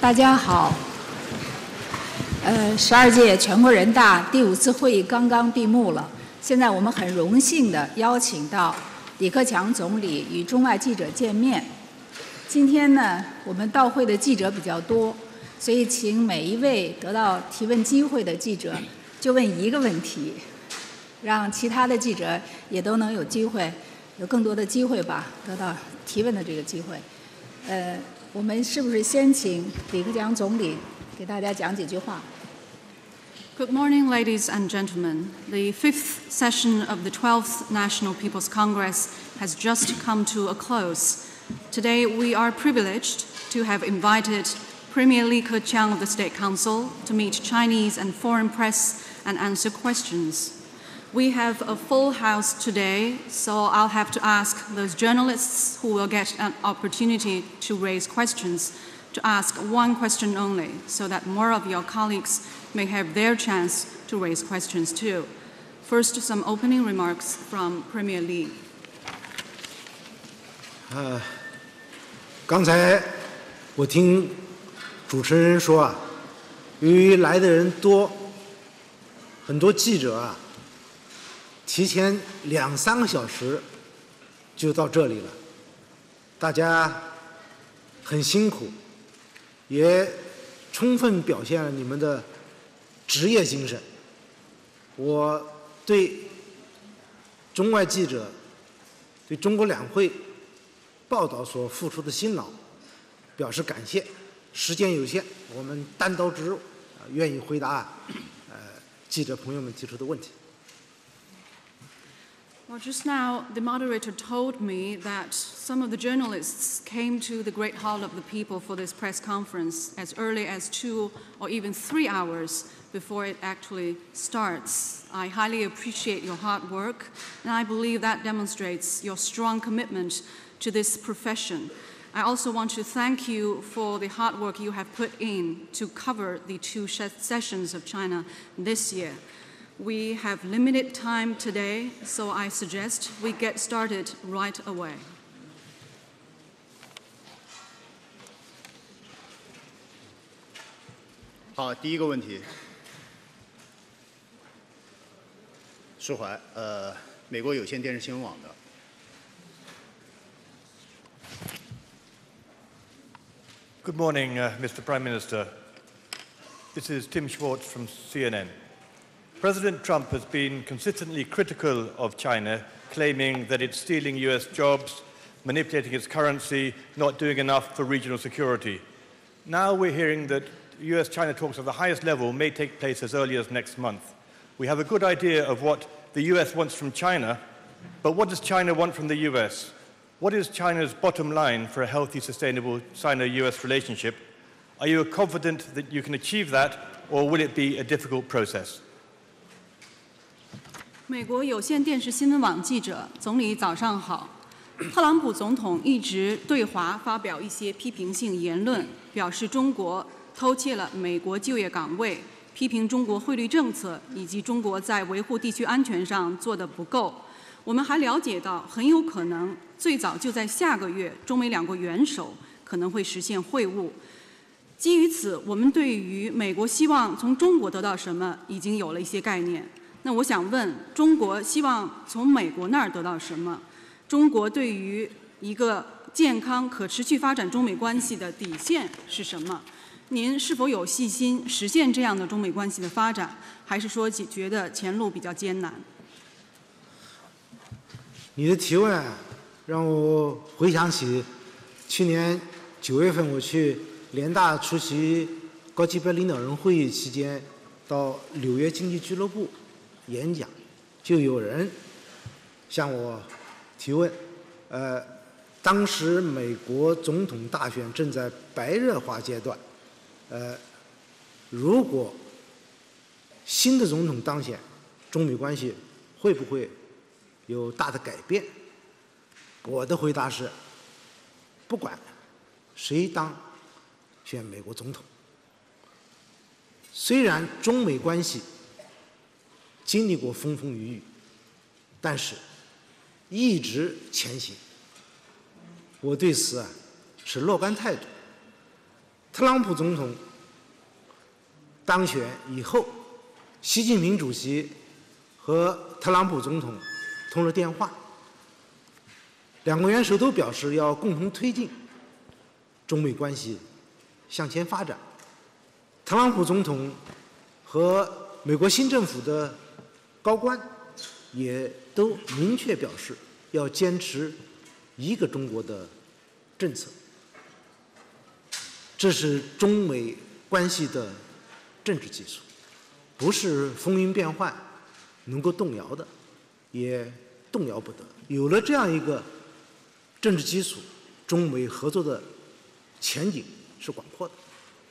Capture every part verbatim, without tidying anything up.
大家好。呃，十二届全国人大第五次会议刚刚闭幕了。现在我们很荣幸地邀请到李克强总理与中外记者见面。今天呢，我们到会的记者比较多，所以请每一位得到提问机会的记者就问一个问题，让其他的记者也都能有机会，有更多的机会吧，得到提问的这个机会。呃，我们是不是先请李克强总理给大家讲几句话？ Good morning, ladies and gentlemen. The fifth session of the twelfth National People's Congress has just come to a close. Today, we are privileged to have invited Premier Li Keqiang of the State Council to meet Chinese and foreign press and answer questions. We have a full house today, so I'll have to ask those journalists who will get an opportunity to raise questions to ask one question only, so that more of your colleagues may have their chance to raise questions too. First, some opening remarks from Premier Li. 呃，刚才我听主持人说啊，由于来的人多，很多记者啊，提前两三个小时就到这里了，大家很辛苦，也充分表现了你们的职业精神。我对中外记者对中国两会报道所付出的辛劳表示感谢。时间有限，我们单刀直入，啊，愿意回答呃记者朋友们提出的问题。 Well, just now, the moderator told me that some of the journalists came to the Great Hall of the People for this press conference as early as two or even three hours before it actually starts. I highly appreciate your hard work, and I believe that demonstrates your strong commitment to this profession. I also want to thank you for the hard work you have put in to cover the two sessions of China this year. We have limited time today, so I suggest we get started right away. 好，第一个问题，释怀，呃，美国有线电视新闻网的。 Good morning, uh, Mister Prime Minister. This is Tim Schwartz from C N N. President Trump has been consistently critical of China, claiming that it's stealing U S jobs, manipulating its currency, not doing enough for regional security. Now we're hearing that U S-China talks of the highest level may take place as early as next month. We have a good idea of what the U S wants from China, but what does China want from the U S? What is China's bottom line for a healthy, sustainable Sino-U S relationship? Are you confident that you can achieve that, or will it be a difficult process? 美国有线电视新闻网记者，总理早上好。特朗普总统一直对华发表一些批评性言论，表示中国偷窃了美国就业岗位，批评中国汇率政策以及中国在维护地区安全上做得不够。我们还了解到，很有可能最早就在下个月，中美两国元首可能会实现会晤。基于此，我们对于美国希望从中国得到什么已经有了一些概念。 那我想问，中国希望从美国那儿得到什么？中国对于一个健康、可持续发展中美关系的底线是什么？您是否有信心实现这样的中美关系的发展，还是说觉得前路比较艰难？ 你的提问让我回想起去年九月份我去联大出席高级别领导人会议期间，到纽约经济俱乐部 演讲，就有人向我提问，呃，当时美国总统大选正在白热化阶段，呃，如果新的总统当选，中美关系会不会有大的改变？我的回答是，不管谁当选美国总统，虽然中美关系 经历过风风雨雨，但是一直前行。我对此啊是乐观态度。 特朗普总统当选以后，习近平主席和特朗普总统通了电话，两国元首都表示要共同推进中美关系向前发展。特朗普总统和美国新政府的高官也都明确表示要坚持一个中国的政策，这是中美关系的政治基础，不是风云变幻能够动摇的，也动摇不得。有了这样一个政治基础，中美合作的前景是广阔的。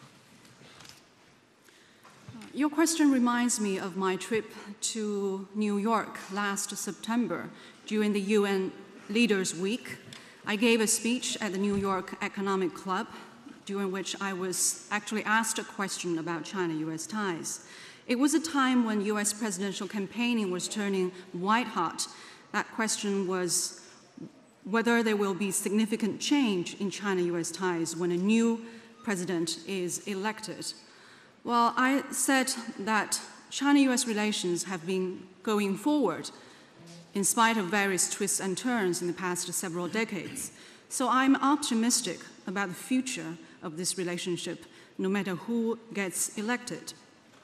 Your question reminds me of my trip to New York last September during the U N Leaders Week. I gave a speech at the New York Economic Club, during which I was actually asked a question about China-U S ties. It was a time when U S presidential campaigning was turning white-hot. That question was whether there will be significant change in China-U S ties when a new president is elected. Well, I said that China-U S relations have been going forward in spite of various twists and turns in the past several decades. So I'm optimistic about the future of this relationship, no matter who gets elected.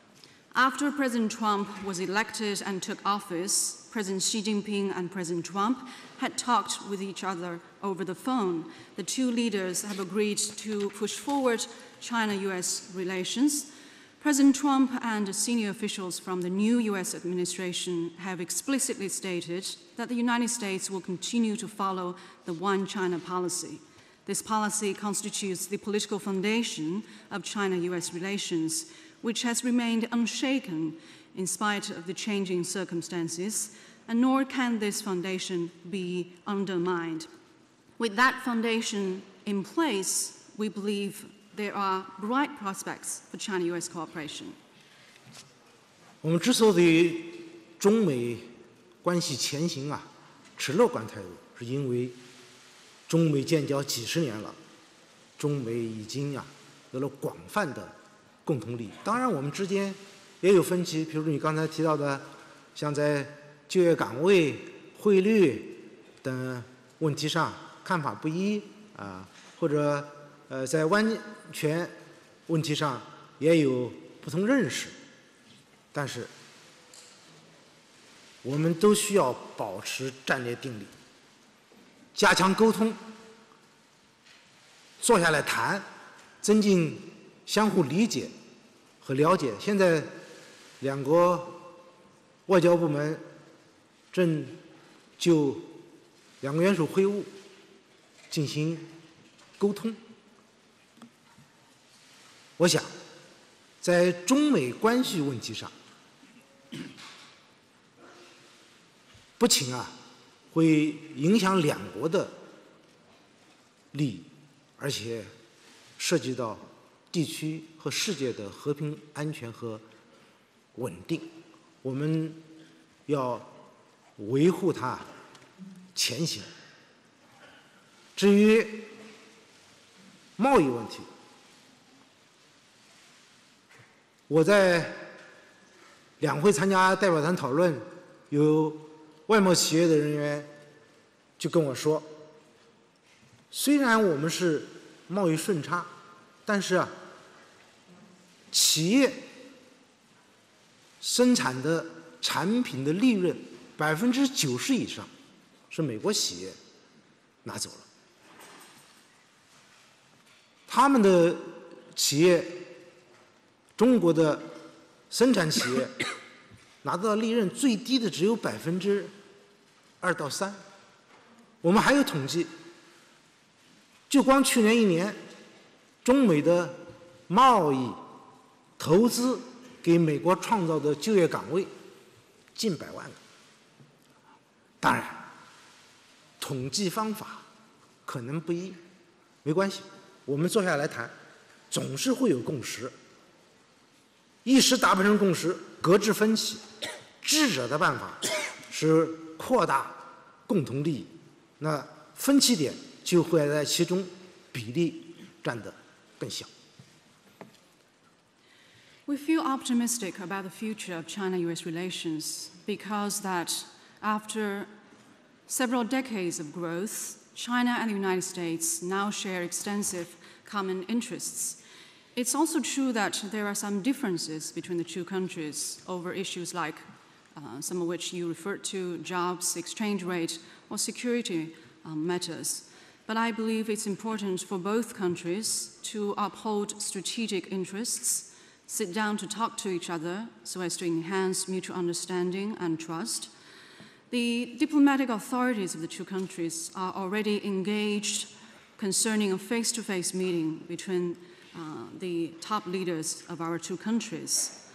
After President Trump was elected and took office, President Xi Jinping and President Trump had talked with each other over the phone. The two leaders have agreed to push forward China-U S relations. President Trump and senior officials from the new U S administration have explicitly stated that the United States will continue to follow the One China policy. This policy constitutes the political foundation of China-U S relations, which has remained unshaken in spite of the changing circumstances, and nor can this foundation be undermined. With that foundation in place, we believe there are bright prospects for China-U S cooperation. 我们之所以对中美关系前行啊持乐观态度，是因为中美建交几十年了，中美已经啊有了广泛的共同利益。当然，我们之间也有分歧，比如你刚才提到的，像在就业岗位、汇率等问题上看法不一啊，或者呃在湾权问题上也有不同认识，但是我们都需要保持战略定力，加强沟通，坐下来谈，增进相互理解和了解。现在两国外交部门正就两个元首会晤进行沟通。我想，在中美关系问题上，不仅啊会影响两国的利益，而且涉及到地区和世界的和平、安全和稳定，我们要维护它前行。至于贸易问题，我在两会参加代表团讨论，有外贸企业的人员就跟我说，虽然我们是贸易顺差，但是啊，企业生产的产品的利润百分之九十以上是美国企业拿走了，他们的企业，中国的生产企业拿到利润最低的只有百分之二到三。我们还有统计，就光去年一年，中美的贸易投资给美国创造的就业岗位近百万个。当然，统计方法可能不一，没关系，我们坐下来谈，总是会有共识。一时达不成共识，搁置分歧，智者的办法是扩大共同利益，那分歧点就会在其中比例占得更小。 We feel optimistic about the future of China-U S relations because that after several decades of growth, China and the United States now share extensive common interests. It's also true that there are some differences between the two countries over issues like uh, some of which you referred to, jobs, exchange rate, or security um, matters. But I believe it's important for both countries to uphold strategic interests, sit down to talk to each other so as to enhance mutual understanding and trust. The diplomatic authorities of the two countries are already engaged concerning a face-to-face meeting between uh, the top leaders of our two countries.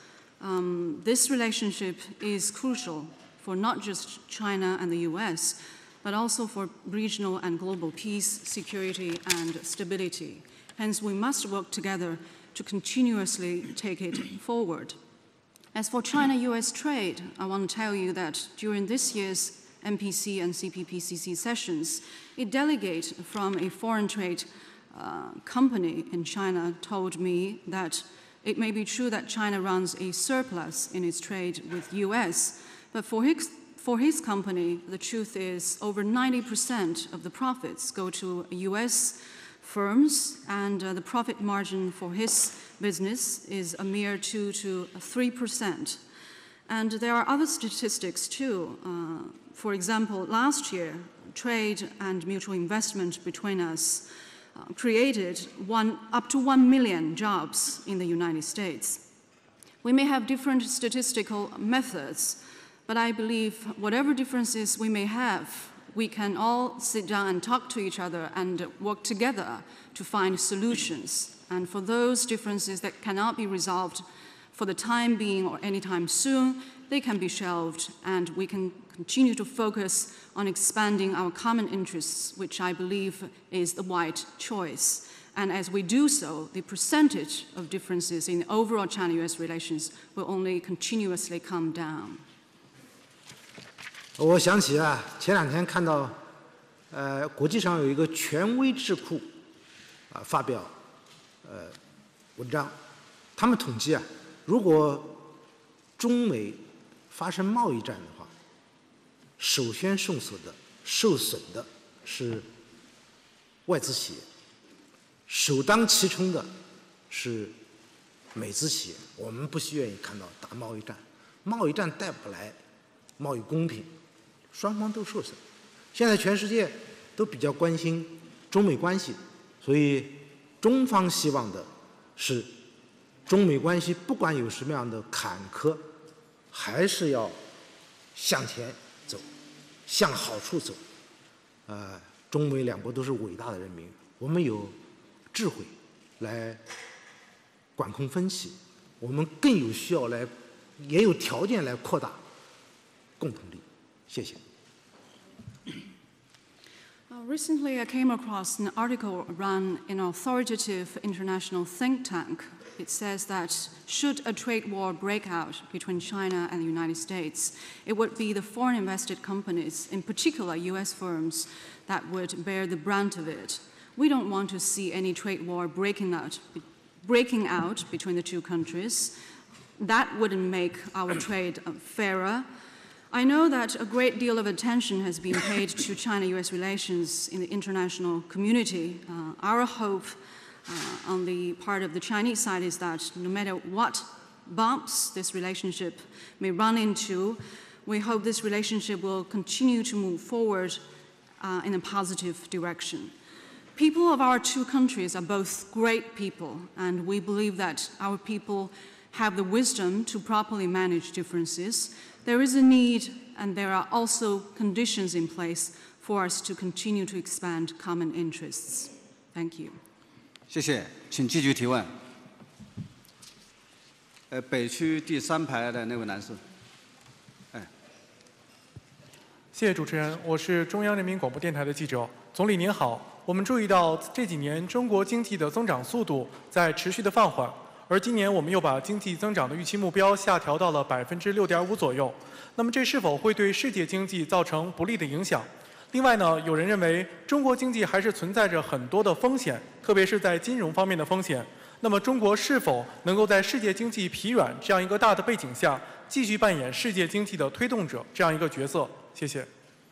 Um, this relationship is crucial for not just China and the U S, but also for regional and global peace, security, and stability. Hence, we must work together to continuously take it forward. As for China-U S trade, I want to tell you that during this year's M P C and C P P C C sessions, a delegate from a foreign trade uh, company in China told me that it may be true that China runs a surplus in its trade with U S, but for his, for his company, the truth is over ninety percent of the profits go to U S firms, and uh, the profit margin for his business is a mere two to three percent. And there are other statistics too. Uh, for example, last year, trade and mutual investment between us uh, created one, up to one million jobs in the United States. We may have different statistical methods, but I believe whatever differences we may have, we can all sit down and talk to each other and work together to find solutions. And for those differences that cannot be resolved for the time being or anytime soon, they can be shelved, and we can continue to focus on expanding our common interests, which I believe is the right choice. And as we do so, the percentage of differences in overall China-U S relations will only continuously come down. 我想起啊，前两天看到，呃，国际上有一个权威智库，啊，发表，呃，文章，他们统计啊，如果中美发生贸易战的话，首先受损的、受损的是外资企业，首当其冲的是美资企业。我们不愿意看到打贸易战，贸易战带不来贸易公平。 双方都受损。现在全世界都比较关心中美关系，所以中方希望的是中美关系不管有什么样的坎坷，还是要向前走，向好处走。呃，中美两国都是伟大的人民，我们有智慧来管控分歧，我们更有需要来，也有条件来扩大共同利益。 谢谢。 Uh, recently, I came across an article run in an authoritative international think tank. It says that should a trade war break out between China and the United States, it would be the foreign invested companies, in particular U S firms, that would bear the brunt of it. We don't want to see any trade war breaking out, breaking out between the two countries. That wouldn't make our trade fairer. I know that a great deal of attention has been paid to China-U S relations in the international community. Uh, our hope uh, on the part of the Chinese side is that no matter what bumps this relationship may run into, we hope this relationship will continue to move forward uh, in a positive direction. People of our two countries are both great people, and we believe that our people have the wisdom to properly manage differences. There is a need, and there are also conditions in place for us to continue to expand common interests. Thank you. 谢谢，请继续提问。呃，北区第三排的那位男士。哎。 谢谢主持人，我是中央人民广播电台的记者。总理您好，我们注意到这几年中国经济的增长速度在持续的放缓。 而今年我们又把经济增长的预期目标下调到了百分之六点五左右，那么这是否会对世界经济造成不利的影响？另外呢，有人认为中国经济还是存在着很多的风险，特别是在金融方面的风险。 那么中国是否能够在世界经济疲软这样一个大的背景下，继续扮演世界经济的推动者这样一个角色？谢谢。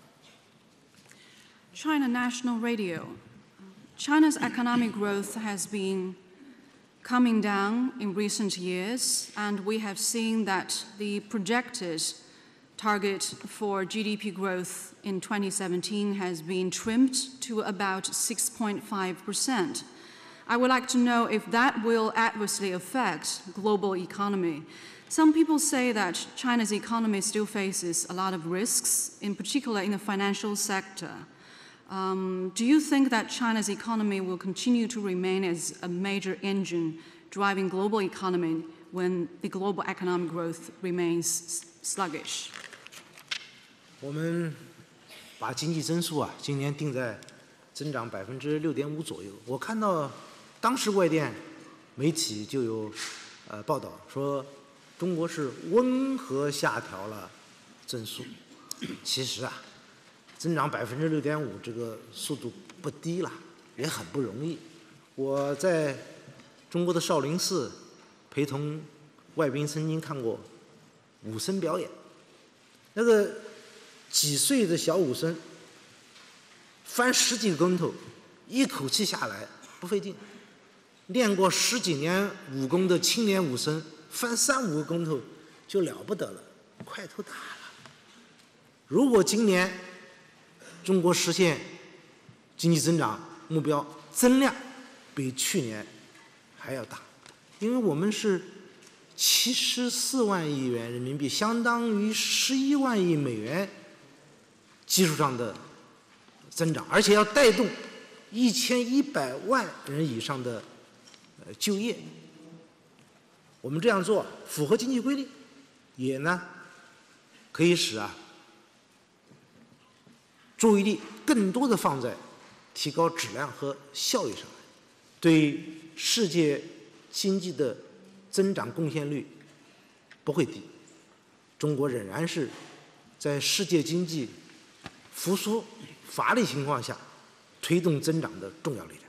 China National Radio. China's economic growth has been coming down in recent years, and we have seen that the projected target for G D P growth in twenty seventeen has been trimmed to about six point five percent. I would like to know if that will adversely affect global economy. Some people say that China's economy still faces a lot of risks, in particular in the financial sector. Um, do you think that China's economy will continue to remain as a major engine driving global economy when the global economic growth remains sluggish? 我们把经济增速啊，今年定在增长百分之六点五左右。我看到当时外电媒体就有呃报道说，中国是温和下调了增速。其实啊，增长百分之六点五这个速度不低了，也很不容易。我在中国的少林寺陪同外宾曾经看过武僧表演，那个几岁的小武僧翻十几个跟头，一口气下来不费劲。练过十几年武功的青年武僧翻三五个跟头就了不得了，块头大了。如果今年中国实现经济增长目标，增量比去年还要大，因为我们是七十四万亿元人民币，相当于十一万亿美元基础上的增长，而且要带动一千一百万人以上的呃就业。我们这样做符合经济规律，也呢可以使啊注意力更多的放在提高质量和效益上来，对世界经济的增长贡献率不会低。中国仍然是在世界经济复苏乏力情况下推动增长的重要力量。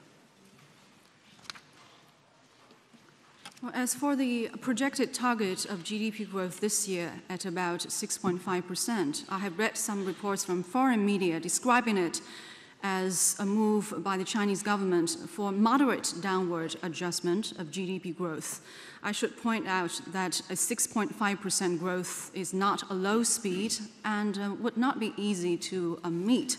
Well, as for the projected target of G D P growth this year at about six point five percent, I have read some reports from foreign media describing it as a move by the Chinese government for moderate downward adjustment of G D P growth. I should point out that a six point five percent growth is not a low speed and uh, would not be easy to uh, meet.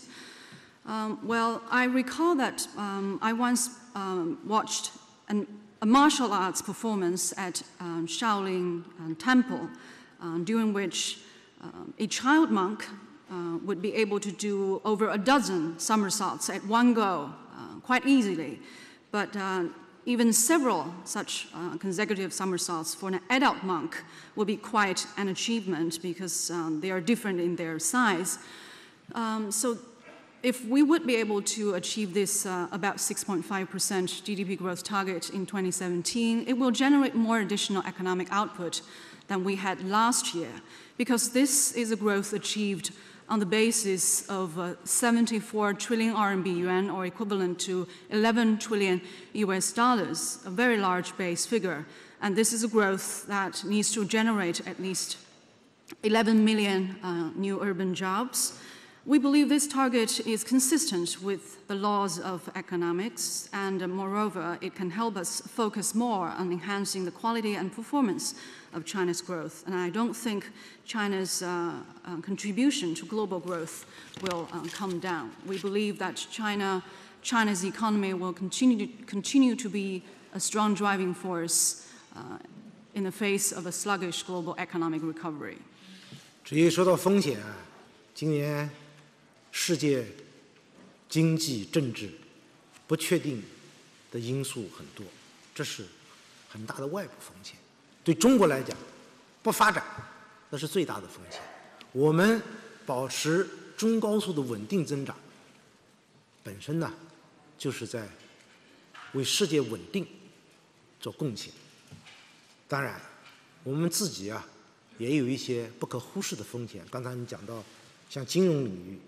Um, well, I recall that um, I once um, watched an a martial arts performance at um, Shaolin um, Temple, uh, during which um, a child monk uh, would be able to do over a dozen somersaults at one go, uh, quite easily. But uh, even several such uh, consecutive somersaults for an adult monk would be quite an achievement because um, they are different in their size. Um, so if we would be able to achieve this uh, about six point five percent G D P growth target in twenty seventeen, it will generate more additional economic output than we had last year, because this is a growth achieved on the basis of uh, seventy-four trillion R M B yuan, or equivalent to eleven trillion U S dollars, a very large base figure. And this is a growth that needs to generate at least eleven million uh, new urban jobs. We believe this target is consistent with the laws of economics, and uh, moreover, it can help us focus more on enhancing the quality and performance of China's growth. And I don't think China's uh, uh, contribution to global growth will uh, come down. We believe that China, China's economy will continue to, continue to be a strong driving force uh, in the face of a sluggish global economic recovery. 至于说到风险啊，今年世界经济、政治不确定的因素很多，这是很大的外部风险。对中国来讲，不发展那是最大的风险。我们保持中高速的稳定增长，本身呢，就是在为世界稳定做贡献。当然，我们自己啊，也有一些不可忽视的风险。刚才你讲到，像金融领域。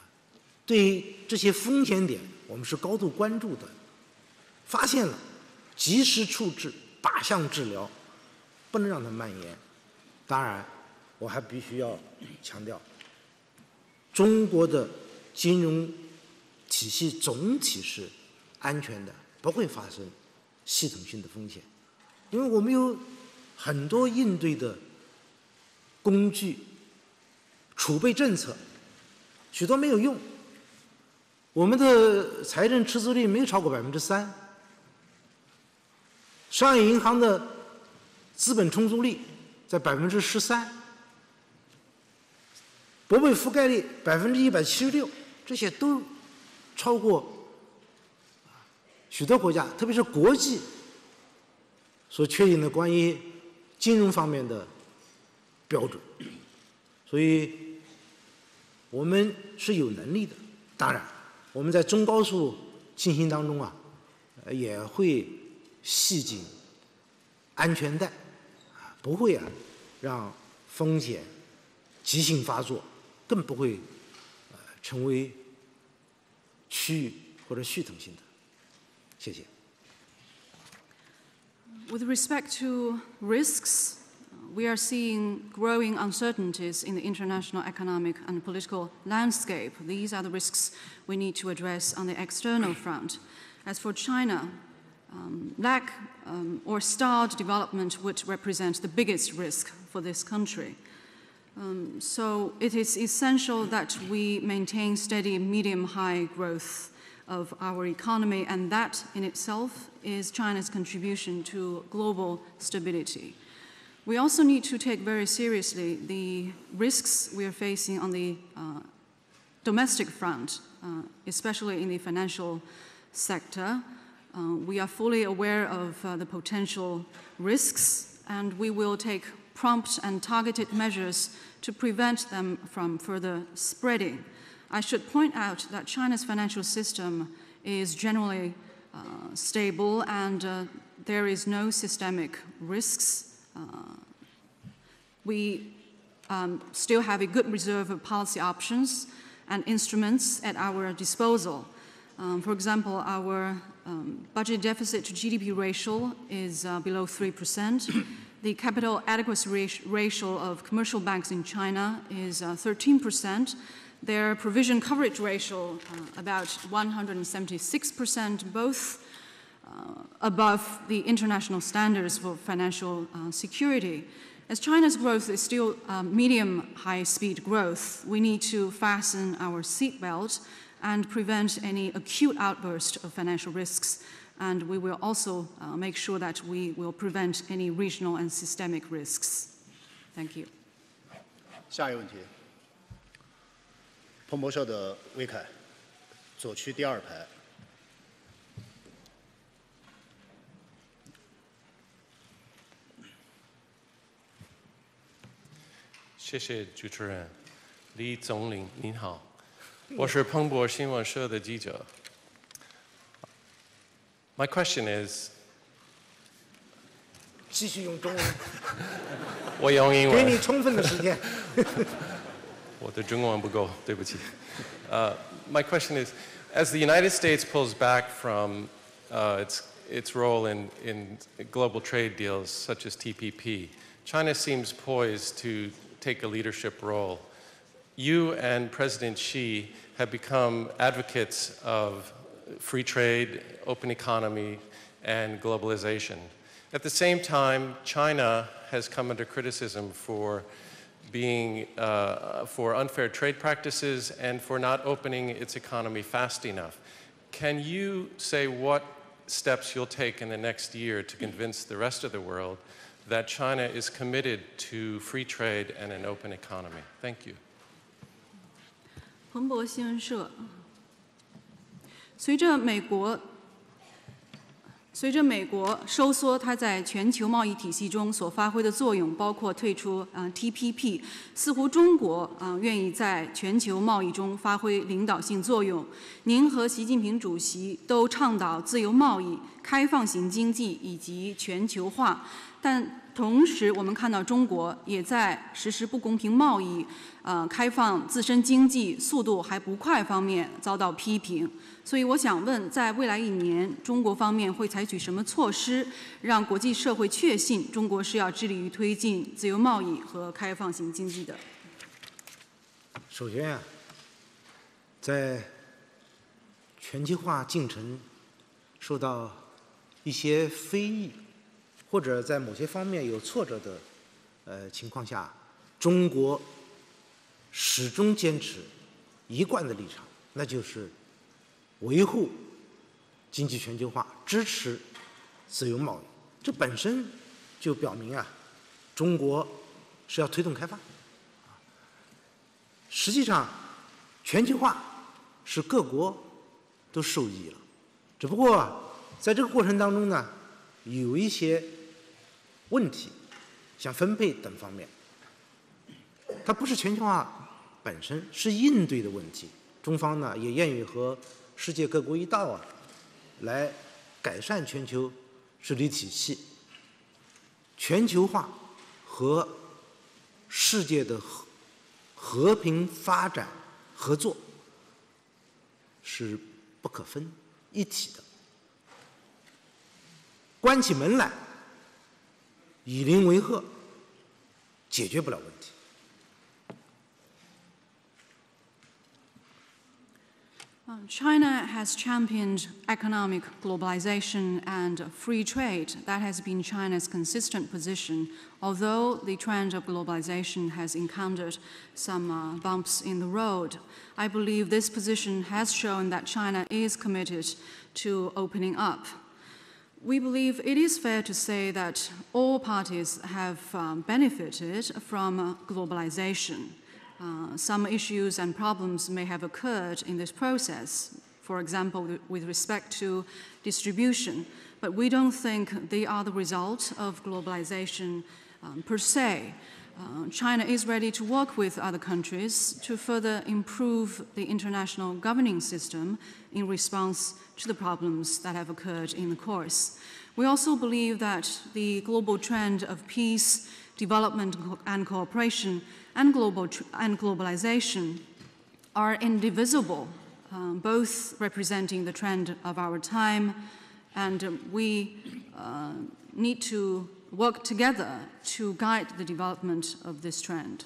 对于这些风险点，我们是高度关注的。发现了， 及时处置，靶向治疗，不能让它蔓延。当然，我还必须要强调，中国的金融体系总体是安全的，不会发生系统性的风险，因为我们有很多应对的工具、储备政策，许多没有用。我们的财政赤字率没有超过百分之三，商业银行的资本充足率在百分之十三，国备覆盖率百分之一百七十六，这些都超过许多国家，特别是国际所确定的关于金融方面的标准。所以，我们是有能力的。当然，我们在中高速进行当中啊，也会系紧安全带，不会啊让风险急性发作，更不会呃成为区域或者系统性的。谢谢。 With respect to risks, we are seeing growing uncertainties in the international economic and political landscape. These are the risks we need to address on the external front. As for China, um, lack um, or stalled development would represent the biggest risk for this country. Um, so it is essential that we maintain steady medium-high growth of our economy, and that in itself is China's contribution to global stability. We also need to take very seriously the risks we are facing on the uh, domestic front, uh, especially in the financial sector. Uh, we are fully aware of uh, the potential risks, and we will take prompt and targeted measures to prevent them from further spreading. I should point out that China's financial system is generally uh, stable, and uh, there is no systemic risks. Uh, we um, still have a good reserve of policy options and instruments at our disposal. Um, for example, our um, budget deficit to G D P ratio is uh, below three percent. The capital adequacy ratio of commercial banks in China is uh, thirteen percent. Their provision coverage ratio uh, about one hundred seventy-six percent, both uh, above the international standards for financial uh, security. As China's growth is still um, medium high-speed growth, we need to fasten our seatbelt and prevent any acute outburst of financial risks. And we will also uh, make sure that we will prevent any regional and systemic risks. Thank you. 下一个问题，彭博社的魏凯，左区第二排。 谢谢主持人，李总理您好，我是彭博新闻社的记者。My question is， 继续用中文。 我用英文。 给你充分的时间。 我的中文不够，对不起。Uh, my question is, as the United States pulls back from uh, its its role in in global trade deals such as T P P, China seems poised to take a leadership role. You and President Xi have become advocates of free trade, open economy, and globalization. At the same time, China has come under criticism for being uh, for unfair trade practices and for not opening its economy fast enough. Can you say what steps you'll take in the next year to convince the rest of the world that China is committed to free trade and an open economy? Thank you. 彭博新闻社，随着美国随着美国收缩它在全球贸易体系中所发挥的作用，包括退出呃 T P P， 似乎中国呃愿意在全球贸易中发挥领导性作用。您和习近平主席都倡导自由贸易、开放型经济以及全球化，但同时，我们看到中国也在实施不公平贸易、呃开放自身经济速度还不快方面遭到批评。所以我想问，在未来一年，中国方面会采取什么措施，让国际社会确信中国是要致力于推进自由贸易和开放型经济的？ 首先啊，在全球化进程受到一些非议，或者在某些方面有挫折的呃情况下，中国始终坚持一贯的立场，那就是维护经济全球化，支持自由贸易。这本身就表明啊，中国是要推动开放。实际上，全球化是各国都受益了，只不过在这个过程当中呢，有一些问题，像分配等方面，它不是全球化本身，是应对的问题。中方呢也愿意和世界各国一道啊，来改善全球治理体系。全球化和世界的和和平发展合作是不可分一体的。关起门来以邻为壑，解决不了问题。 China has championed economic globalization and free trade. That has been China's consistent position, although the trend of globalization has encountered some uh, bumps in the road. I believe this position has shown that China is committed to opening up. We believe it is fair to say that all parties have um, benefited from uh, globalization. Uh, some issues and problems may have occurred in this process, for example, with respect to distribution, but we don't think they are the result of globalization um, per se. Uh, China is ready to work with other countries to further improve the international governing system in response to the problems that have occurred in the course. We also believe that the global trend of peace, development and cooperation and, global and globalization are indivisible, um, both representing the trend of our time, and uh, we uh, need to work together to guide the development of this trend.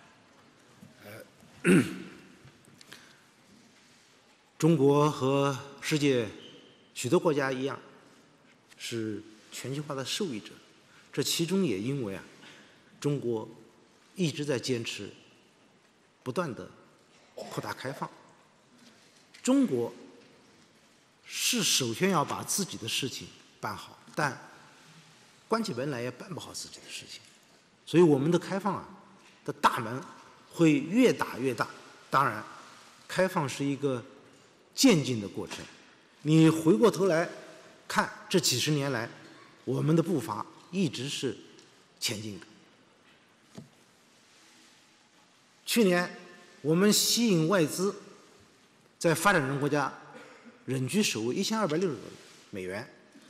中国和世界许多国家一样，是全球化的受益者。这其中也因为啊，中国一直在坚持不断的扩大开放。中国是首先要把自己的事情办好，但关起门来也办不好自己的事情。所以我们的开放啊的大门会越打越大。当然，开放是一个渐进的过程。你回过头来看这几十年来，我们的步伐一直是前进的。去年我们吸引外资在发展中国家人均首位一千二百六十多亿美元。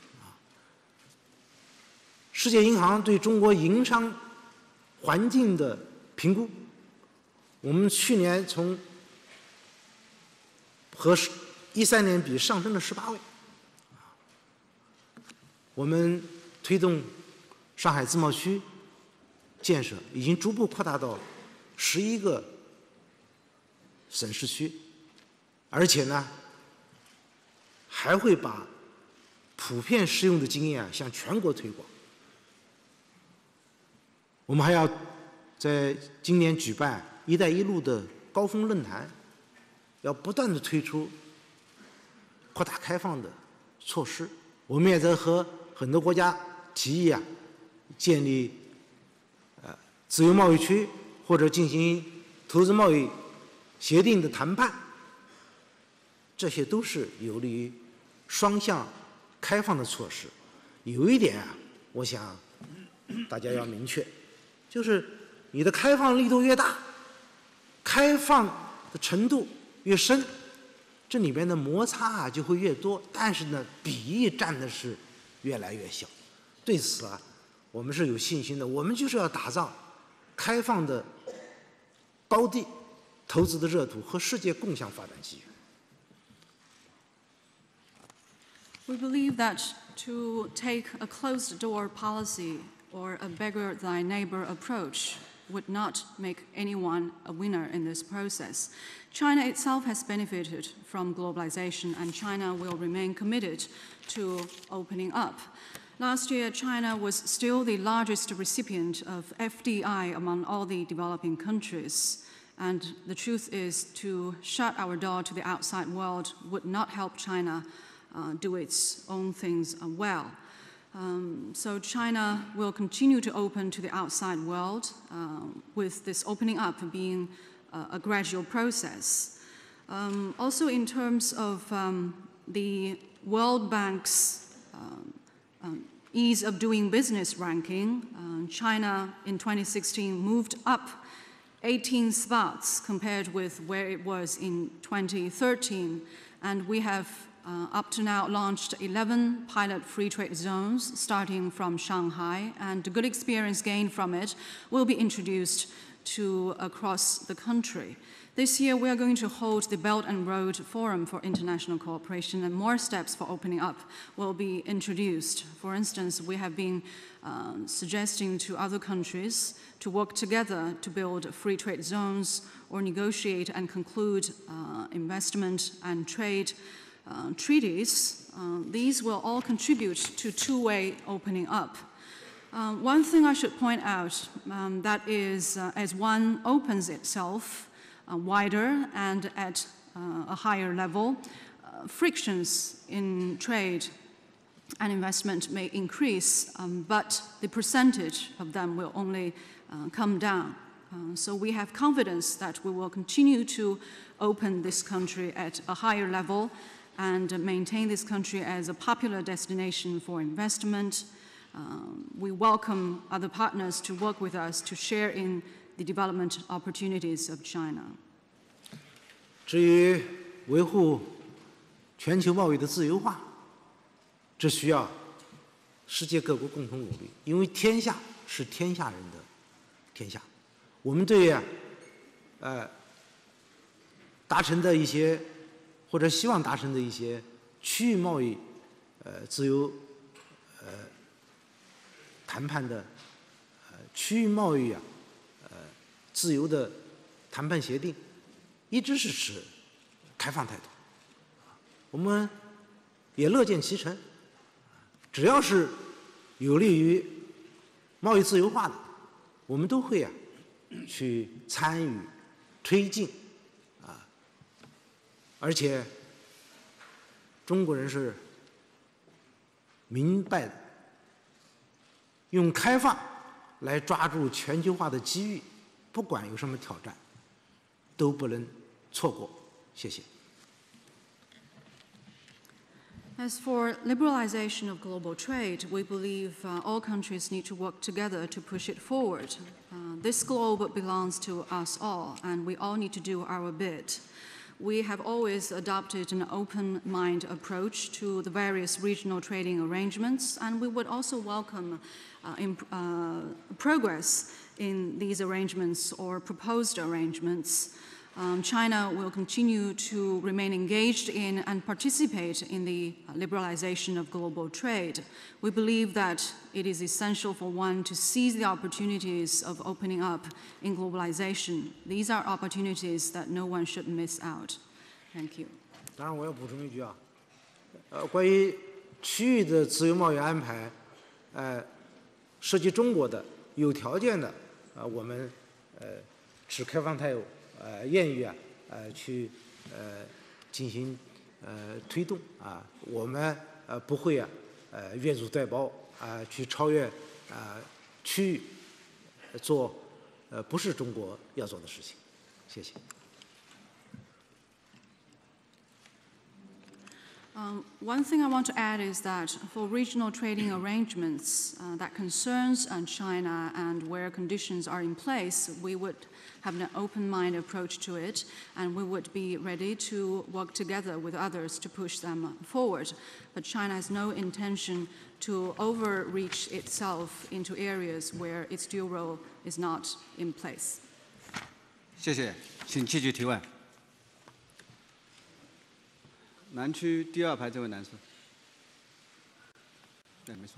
世界银行对中国营商环境的评估，我们去年从和一三年比上升了十八位。我们推动上海自贸区建设，已经逐步扩大到十一个省市区，而且呢，还会把普遍适用的经验啊向全国推广。我们还要在今年举办“一带一路”的高峰论坛，要不断的推出扩大开放的措施。我们也在和很多国家提议啊，建立呃自由贸易区或者进行投资贸易协定的谈判，这些都是有利于双向开放的措施。有一点啊，我想大家要明确，就是你的开放力度越大，开放的程度越深，这里边的摩擦啊就会越多，但是呢，比例占的是越来越小。对此啊， 我们是有信心的。我们就是要打造开放的高地、投资的热土和世界共享发展机遇。 We believe that to take a closed-door policy or a beggar-thy-neighbor approach would not make anyone a winner in this process. China itself has benefited from globalization, and China will remain committed to opening up. Last year, China was still the largest recipient of F D I among all the developing countries. And the truth is, to shut our door to the outside world would not help China uh, do its own things uh, well. Um, so China will continue to open to the outside world, uh, with this opening up being uh, a gradual process. Um, also, in terms of um, the World Bank's um, um, ease of doing business ranking, uh, China in twenty sixteen moved up eighteen spots compared with where it was in twenty thirteen, and we have uh, up to now launched eleven pilot free trade zones starting from Shanghai, and the good experience gained from it will be introduced to across the country. This year, we are going to hold the Belt and Road Forum for International Cooperation, and more steps for opening up will be introduced. For instance, we have been uh, suggesting to other countries to work together to build free trade zones or negotiate and conclude uh, investment and trade uh, treaties. Uh, these will all contribute to two-way opening up. Uh, one thing I should point out um, that is, uh, as one opens itself uh, wider and at uh, a higher level, uh, frictions in trade and investment may increase, um, but the percentage of them will only uh, come down. Uh, so we have confidence that we will continue to open this country at a higher level and maintain this country as a popular destination for investment. Um, we welcome other partners to work with us to share in the development opportunities of China. 至于维护全球贸易的自由化，这需要世界各国共同努力，因为天下是天下人的天下。我们对呀、啊，呃，达成的一些或者希望达成的一些区域贸易，呃，自由，呃。谈判的呃区域贸易啊，呃自由的谈判协定，一直是持开放态度。我们也乐见其成，只要是有利于贸易自由化的，我们都会啊去参与推进啊。而且中国人是明白的。用开放来抓住全球化的机遇，不管有什么挑战，都不能错过。谢谢。 As for liberalization of global trade, we believe uh, all countries need to work together to push it forward. Uh, this globe belongs to us all, and we all need to do our bit. We have always adopted an open mind approach to the various regional trading arrangements, and we would also welcome uh, in, uh, progress in these arrangements or proposed arrangements. Um, China will continue to remain engaged in and participate in the liberalization of global trade. We believe that it is essential for one to seize the opportunities of opening up in globalization. These are opportunities that no one should miss out. Thank you. 当然，我要补充一句啊，呃，关于区域的自由贸易安排，呃，涉及中国的有条件的，啊、呃，我们呃持开放态度。 呃，愿意啊，呃，去呃进行呃推动啊，我们呃不会啊，呃越俎代庖啊，去超越啊区域做呃不是中国要做的事情。谢谢。 Um, one thing I want to add is that for regional trading arrangements uh, that concerns uh, China and where conditions are in place, we would have an open-minded approach to it, and we would be ready to work together with others to push them forward. But China has no intention to overreach itself into areas where its dual role is not in place. 谢谢，请继续提问。南区第二排这位男士。对，没错。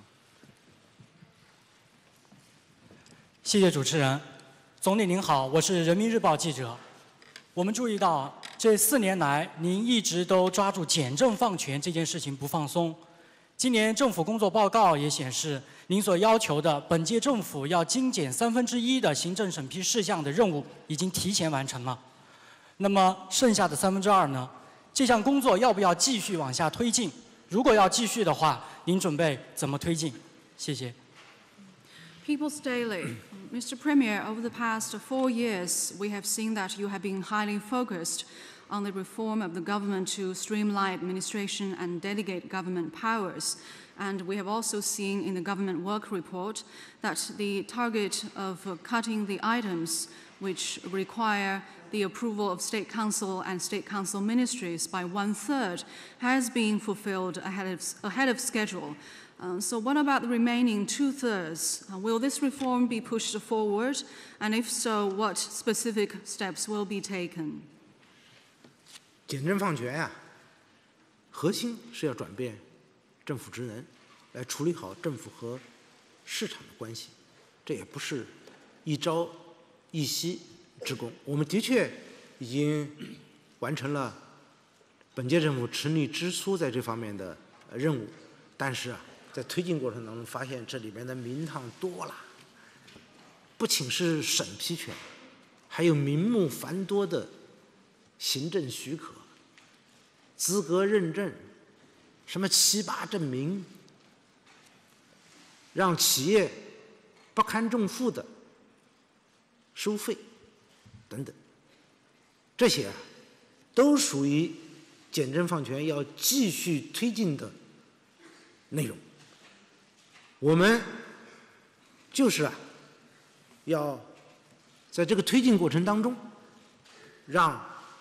谢谢主持人。总理您好，我是人民日报记者。我们注意到这四年来，您一直都抓住简政放权这件事情不放松。今年政府工作报告也显示，您所要求的本届政府要精简三分之一的行政审批事项的任务已经提前完成了。那么剩下的三分之二呢？这项工作要不要继续往下推进？如果要继续的话，您准备怎么推进？谢谢。 People's Daily. Mister Premier, over the past four years, we have seen that you have been highly focused on the reform of the government to streamline administration and delegate government powers. And we have also seen in the government work report that the target of uh, cutting the items which require the approval of State Council and State Council ministries by one-third has been fulfilled ahead of, ahead of schedule. Uh, so what about the remaining two-thirds? Uh, will this reform be pushed forward? And if so, what specific steps will be taken? 简政放权呀、啊，核心是要转变政府职能，来处理好政府和市场的关系。这也不是一朝一夕之功。我们的确已经完成了本届政府成立之初在这方面的任务，但是啊，在推进过程当中发现这里面的名堂多了，不仅是审批权，还有名目繁多的行政许可、资格认证、什么七八证明，让企业不堪重负的收费等等，这些啊都属于简政放权要继续推进的内容。我们就是啊，要在这个推进过程当中，让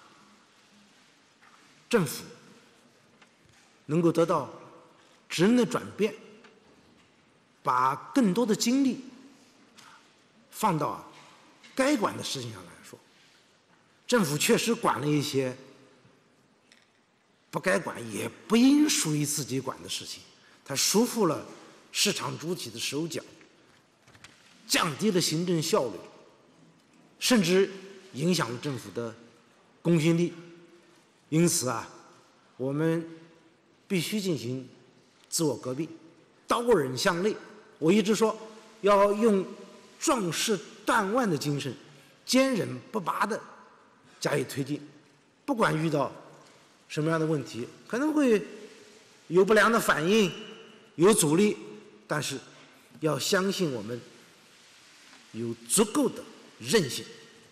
政府能够得到职能的转变，把更多的精力放到啊该管的事情上来说。政府确实管了一些不该管也不应属于自己管的事情，它束缚了市场主体的手脚，降低了行政效率，甚至影响了政府的公信力。因此啊，我们必须进行自我革命，刀刃向内。我一直说，要用壮士断腕的精神，坚韧不拔的加以推进。不管遇到什么样的问题，可能会有不良的反应，有阻力，但是要相信我们有足够的韧性。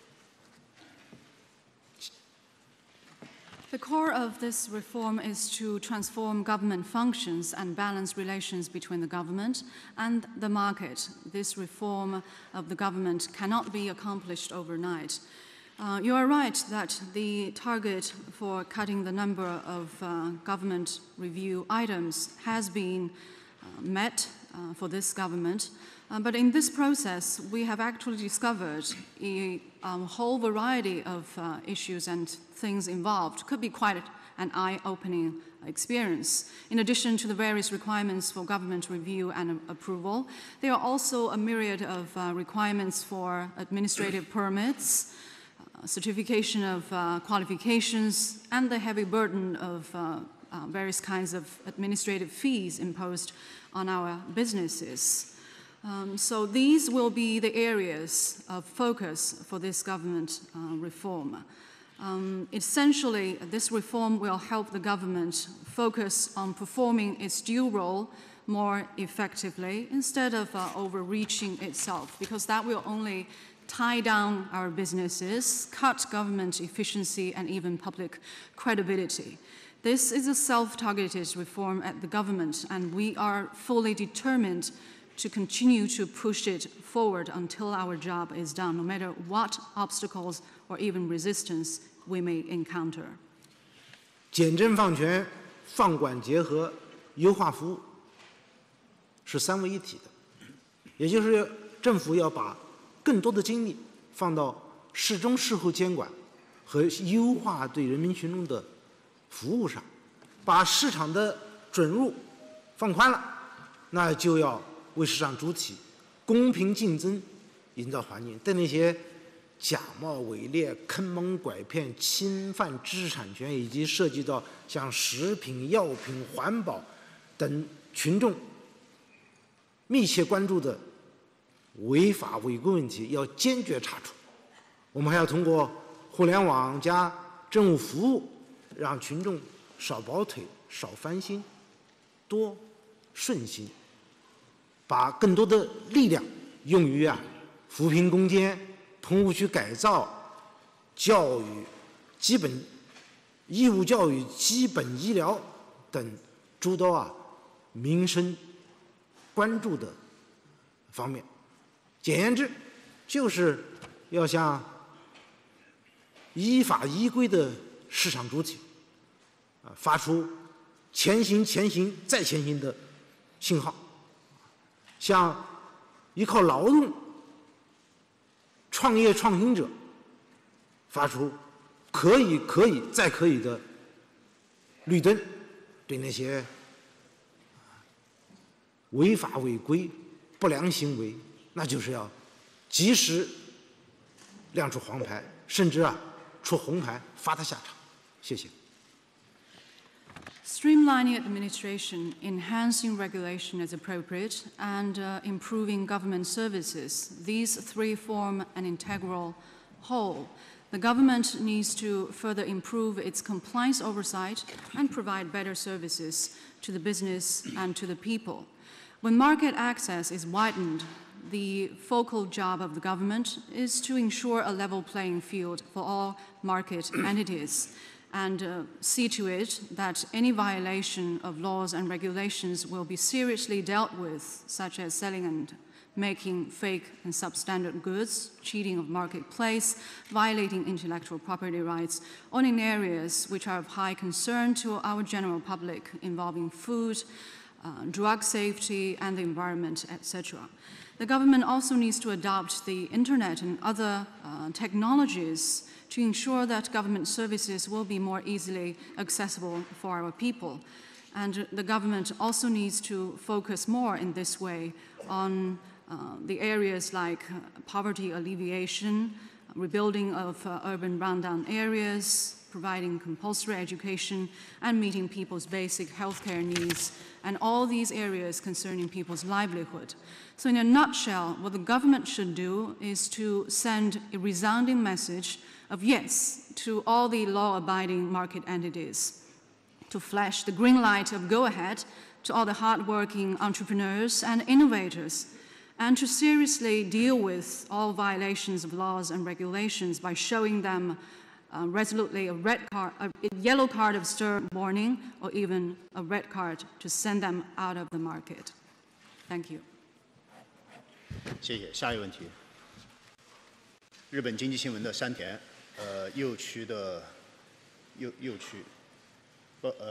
The core of this reform is to transform government functions and balance relations between the government and the market. This reform of the government cannot be accomplished overnight. Uh, you are right that the target for cutting the number of uh, government review items has been uh, met uh, for this government. Uh, but in this process, we have actually discovered a um, whole variety of uh, issues and things involved. Could be quite an eye-opening experience. In addition to the various requirements for government review and uh, approval, there are also a myriad of uh, requirements for administrative permits, uh, certification of uh, qualifications, and the heavy burden of uh, uh, various kinds of administrative fees imposed on our businesses. Um, so these will be the areas of focus for this government uh, reform. Um, essentially, this reform will help the government focus on performing its due role more effectively instead of uh, overreaching itself, because that will only tie down our businesses, cut government efficiency, and even public credibility. This is a self-targeted reform at the government, and we are fully determined to continue to push it forward until our job is done, no matter what obstacles or even resistance we may encounter. 简政放权、放管结合、优化服务是三位一体的，也就是政府要把更多的精力放到事中事后监管和优化对人民群众的服务上，把市场的准入放宽了，那就要为市场主体公平竞争营造环境，对那些假冒伪劣、坑蒙拐骗、侵犯知识产权以及涉及到像食品、药品、环保等群众密切关注的违法违规问题，要坚决查处。我们还要通过互联网加政务服务，让群众少跑腿、少烦心，多顺心，把更多的力量用于啊扶贫攻坚、棚户区改造、教育、基本义务教育、基本医疗等诸多啊民生关注的方面。简言之，就是要向依法依规的市场主体啊发出前行、前行再前行的信号，向依靠劳动创业创新者发出可以、可以再可以的绿灯，对那些违法违规、不良行为，那就是要及时亮出黄牌，甚至啊出红牌，罚他下场。谢谢。 Streamlining administration, enhancing regulation as appropriate, and uh, improving government services, these three form an integral whole. The government needs to further improve its compliance oversight and provide better services to the business and to the people. When market access is widened, the focal job of the government is to ensure a level playing field for all market entities and uh, see to it that any violation of laws and regulations will be seriously dealt with, such as selling and making fake and substandard goods, cheating of marketplace, violating intellectual property rights, or in areas which are of high concern to our general public involving food, uh, drug safety, and the environment, et cetera. The government also needs to adopt the internet and other uh, technologies to ensure that government services will be more easily accessible for our people. And the government also needs to focus more in this way on uh, the areas like uh, poverty alleviation, rebuilding of uh, urban rundown areas, providing compulsory education, and meeting people's basic healthcare needs, and all these areas concerning people's livelihood. So in a nutshell, what the government should do is to send a resounding message of yes to all the law-abiding market entities, to flash the green light of go-ahead to all the hard-working entrepreneurs and innovators, and to seriously deal with all violations of laws and regulations by showing them uh, resolutely a red card, a yellow card of stern warning, or even a red card to send them out of the market. Thank you. 谢谢。下一个问题，日本经济新闻的山田，呃，右区的右右区，不呃，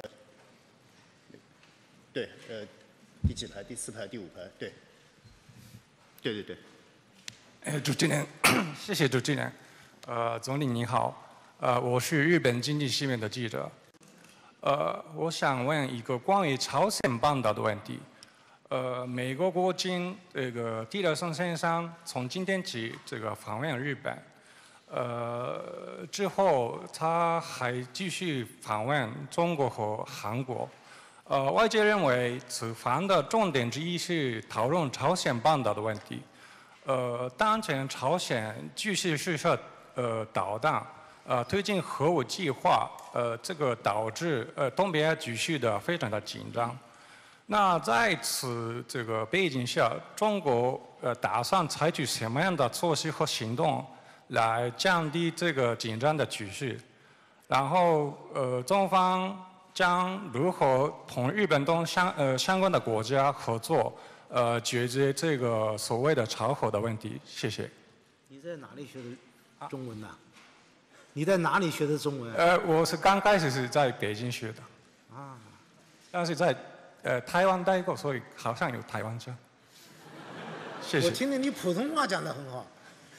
对，呃，第几排？第四排、第五排？对，对对对。 呃，主持人，谢谢主持人。呃，总理您好，呃，我是日本经济新闻的记者。呃，我想问一个关于朝鲜半岛的问题。呃，美国国务卿这个蒂勒森先生从今天起这个访问日本，呃，之后他还继续访问中国和韩国。呃，外界认为此访的重点之一是讨论朝鲜半岛的问题。呃，当前朝鲜继续试射呃导弹，呃，推进核武计划，呃，这个导致呃东北亚局势的非常的紧张。那在此这个背景下，中国呃打算采取什么样的措施和行动来降低这个紧张的局势？然后呃，中方将如何同日本等相呃相关的国家合作，呃解决这个所谓的朝核的问题？谢谢。 你在哪里学的中文呢？啊、你在哪里学的中文？ 呃，我是刚开始是在北京学的。啊。但是在呃台湾待过，所以好像有台湾腔。谢谢。 我听听你普通话讲得很好。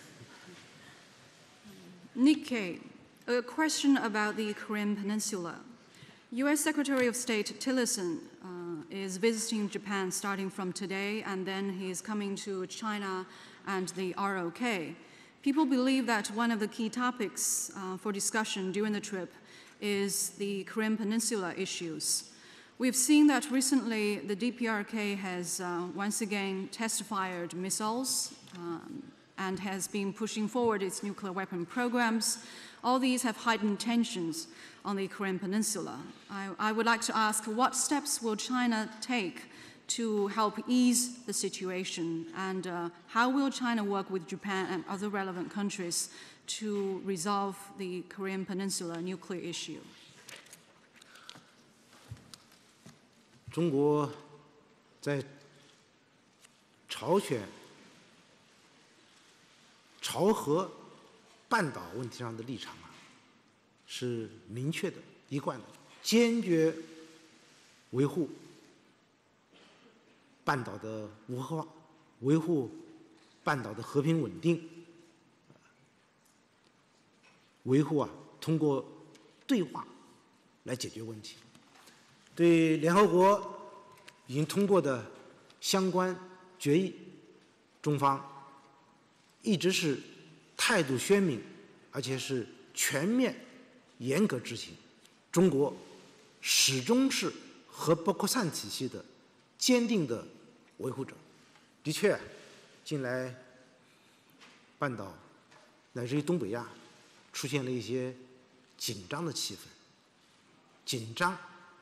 Nikkei, a question about the Korean Peninsula. U S Secretary of State Tillerson uh, is visiting Japan starting from today, and then he is coming to China and the R O K. People believe that one of the key topics uh, for discussion during the trip is the Korean Peninsula issues. We've seen that recently the D P R K has uh, once again test-fired missiles um, and has been pushing forward its nuclear weapon programs. All these have heightened tensions on the Korean Peninsula. I, I would like to ask, what steps will China take to help ease the situation, and uh, how will China work with Japan and other relevant countries to resolve the Korean Peninsula nuclear issue? 中国在朝鲜、朝核半岛问题上的立场啊，是明确的、一贯的，坚决维护半岛的无核化，维护半岛的和平稳定，维护啊通过对话来解决问题。对联合国已经通过的相关决议，中方一直是态度鲜明，而且是全面严格执行。中国始终是核不扩散体系的坚定的维护者。的确，近来半岛乃至于东北亚出现了一些紧张的气氛，紧张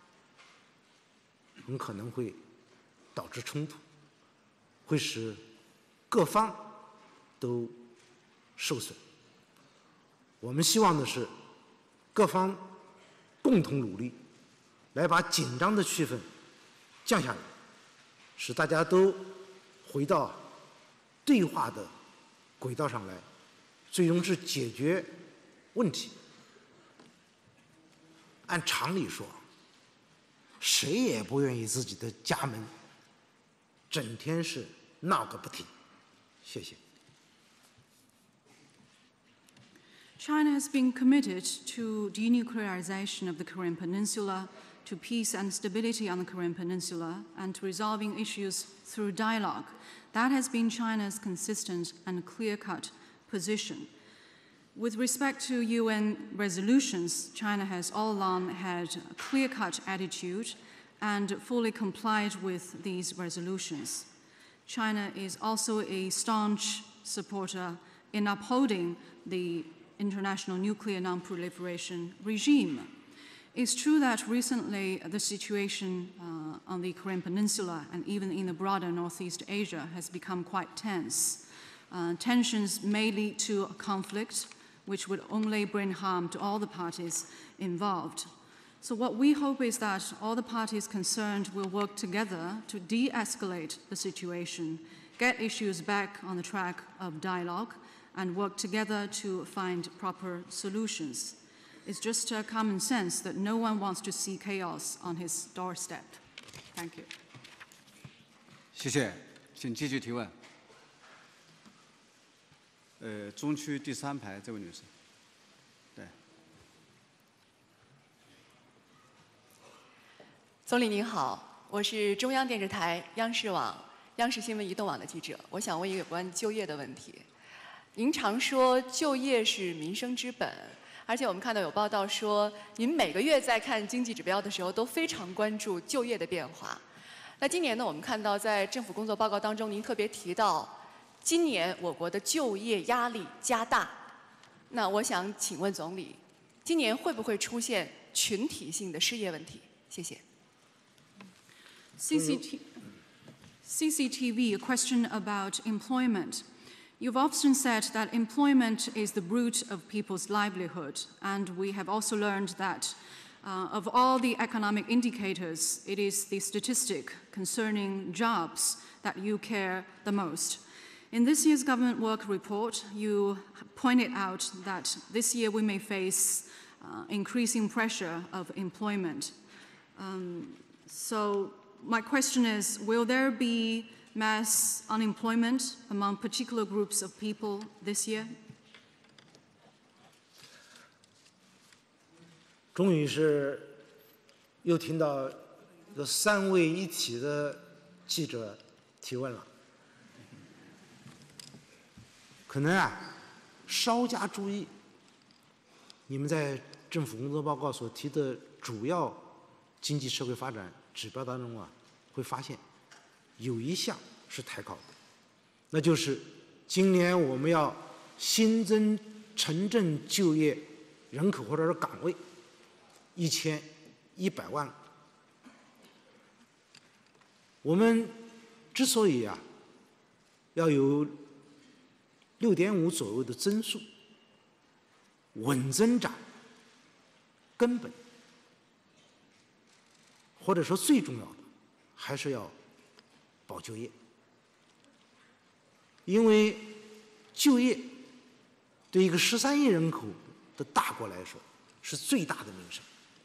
很可能会导致冲突，会使各方都受损。我们希望的是各方共同努力，来把紧张的气氛降下来，使大家都回到对话的轨道上来，最终是解决问题。按常理说，谁也不愿意自己的家门整天是闹个不停。谢谢。 China has been committed to denuclearization of the Korean Peninsula, to peace and stability on the Korean Peninsula, and to resolving issues through dialogue. That has been China's consistent and clear-cut position. With respect to U N resolutions, China has all along had a clear-cut attitude and fully complied with these resolutions. China is also a staunch supporter in upholding the international nuclear non-proliferation regime. It's true that recently the situation uh, on the Korean Peninsula and even in the broader Northeast Asia has become quite tense. Uh, tensions may lead to a conflict which would only bring harm to all the parties involved. So what we hope is that all the parties concerned will work together to de-escalate the situation, get issues back on the track of dialogue, and work together to find proper solutions. It's just uh, common sense that no one wants to see chaos on his doorstep. Thank you. 谢谢，请继续提问。呃，中区第三排这位女士。对。 总理您好，我是中央电视台央视网、央视新闻移动网的记者。我想问一个有关就业的问题。您常说就业是民生之本，而且我们看到有报道说，您每个月在看经济指标的时候都非常关注就业的变化。那今年呢，我们看到在政府工作报告当中，您特别提到，今年我国的就业压力加大。那我想请问总理，今年会不会出现群体性的失业问题？谢谢。 C C T C C T V, a question about employment. You've often said that employment is the root of people's livelihood, and we have also learned that Uh, of all the economic indicators, it is the statistic concerning jobs that you care the most. In this year's government work report, you pointed out that this year we may face uh, increasing pressure of employment. Um, so my question is, will there be mass unemployment among particular groups of people this year? 终于是又听到一个三位一体的记者提问了。可能啊，稍加注意，你们在政府工作报告所提的主要经济社会发展指标当中啊，会发现有一项是抬高的，那就是今年我们要新增城镇就业人口或者是岗位一千一百万。我们之所以啊要有六点五左右的增速，稳增长，根本或者说最重要的还是要保就业，因为就业对一个十三亿人口的大国来说是最大的民生。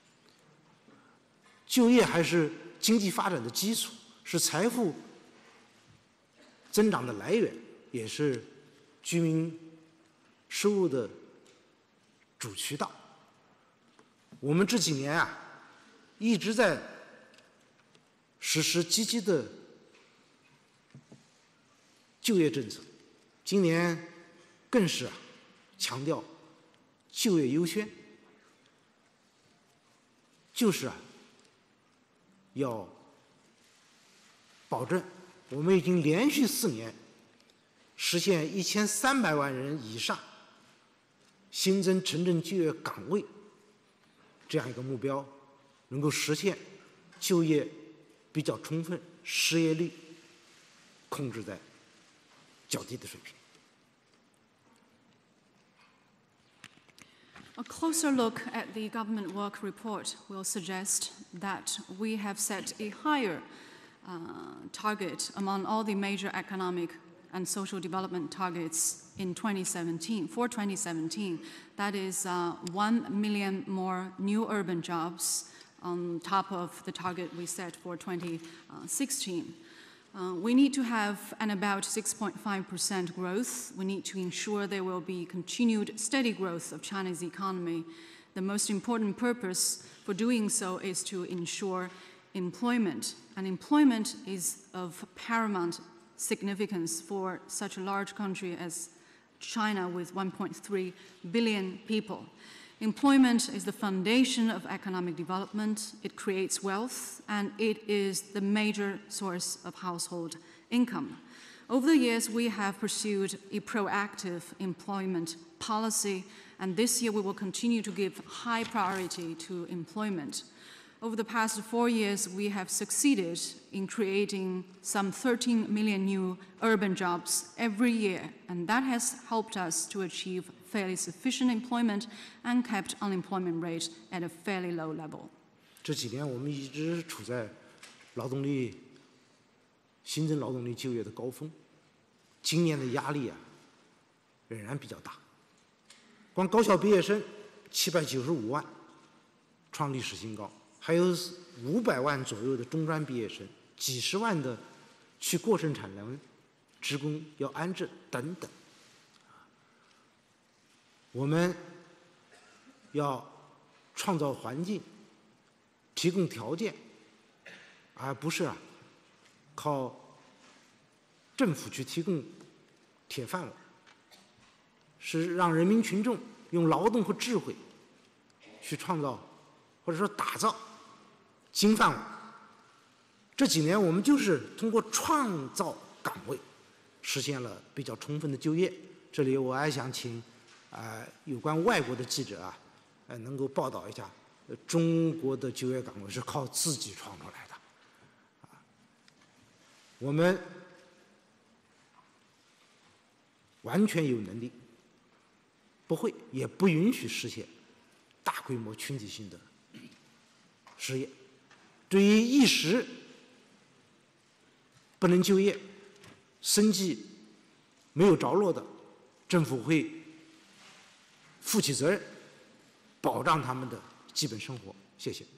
就业还是经济发展的基础，是财富增长的来源，也是居民收入的主渠道。我们这几年啊，一直在实施积极的就业政策，今年更是啊强调就业优先，就是啊要保证我们已经连续四年实现一千三百万人以上新增城镇就业岗位这样一个目标，能够实现就业比较充分，失业率控制在较低的水平。 A closer look at the government work report will suggest that we have set a higher uh, target among all the major economic and social development targets in twenty seventeen, for twenty seventeen. That is uh, one million more new urban jobs on top of the target we set for twenty sixteen. Uh, we need to have an about six point five percent growth. We need to ensure there will be continued steady growth of China's economy. The most important purpose for doing so is to ensure employment. And employment is of paramount significance for such a large country as China with one point three billion people. Employment is the foundation of economic development. It creates wealth, and it is the major source of household income. Over the years, we have pursued a proactive employment policy, and this year we will continue to give high priority to employment. Over the past four years, we have succeeded in creating some thirteen million new urban jobs every year, and that has helped us to achieve fairly sufficient employment and kept unemployment rate at a fairly low level. 这几年我们一直处在劳动力新增劳动力就业的高峰，今年的压力啊仍然比较大。光高校毕业生七百九十五万，创历史新高。还有五百万左右的中专毕业生，几十万的去过剩产能职工要安置等等。我们要创造环境，提供条件，而不是啊靠政府去提供铁饭碗，是让人民群众用劳动和智慧去创造或者说打造金饭碗。这几年我们就是通过创造岗位，实现了比较充分的就业。这里我还想请啊、呃、有关外国的记者啊，呃能够报道一下，呃中国的就业岗位是靠自己创出来的。啊，我们完全有能力，不会也不允许实现大规模群体性的失业。对于一时不能就业、生计没有着落的，政府会负起责任，保障他们的基本生活。谢谢。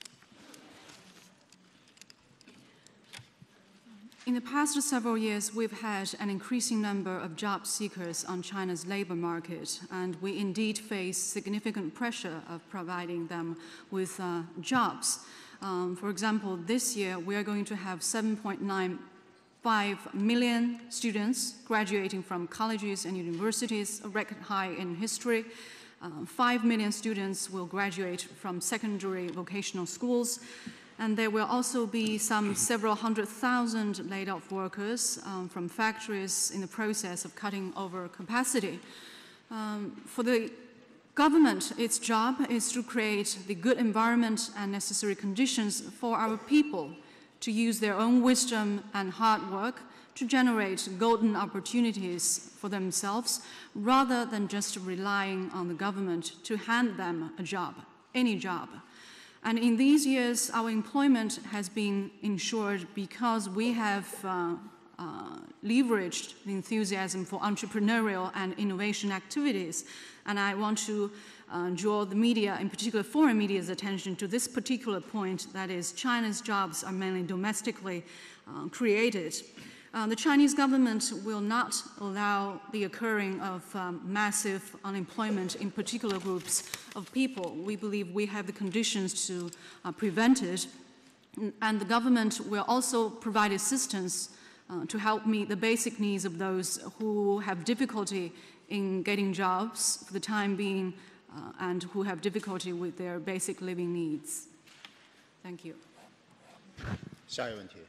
In the past several years, we've had an increasing number of job seekers on China's labor market, and we indeed face significant pressure of providing them with uh, jobs. Um, for example, this year we are going to have seven point nine five million students graduating from colleges and universities, a record high in history. Uh, five million students will graduate from secondary vocational schools. And there will also be some several hundred thousand laid-off workers um, from factories in the process of cutting over capacity. Um, for the government, its job is to create the good environment and necessary conditions for our people to use their own wisdom and hard work to generate golden opportunities for themselves, rather than just relying on the government to hand them a job, any job. And in these years, our employment has been ensured because we have uh, uh, leveraged the enthusiasm for entrepreneurial and innovation activities. And I want to uh, draw the media, in particular foreign media's attention to this particular point, that is, China's jobs are mainly domestically uh, created. Uh, the Chinese government will not allow the occurring of um, massive unemployment in particular groups of people. We believe we have the conditions to uh, prevent it. And the government will also provide assistance uh, to help meet the basic needs of those who have difficulty in getting jobs for the time being uh, and who have difficulty with their basic living needs. Thank you. 下一个问题。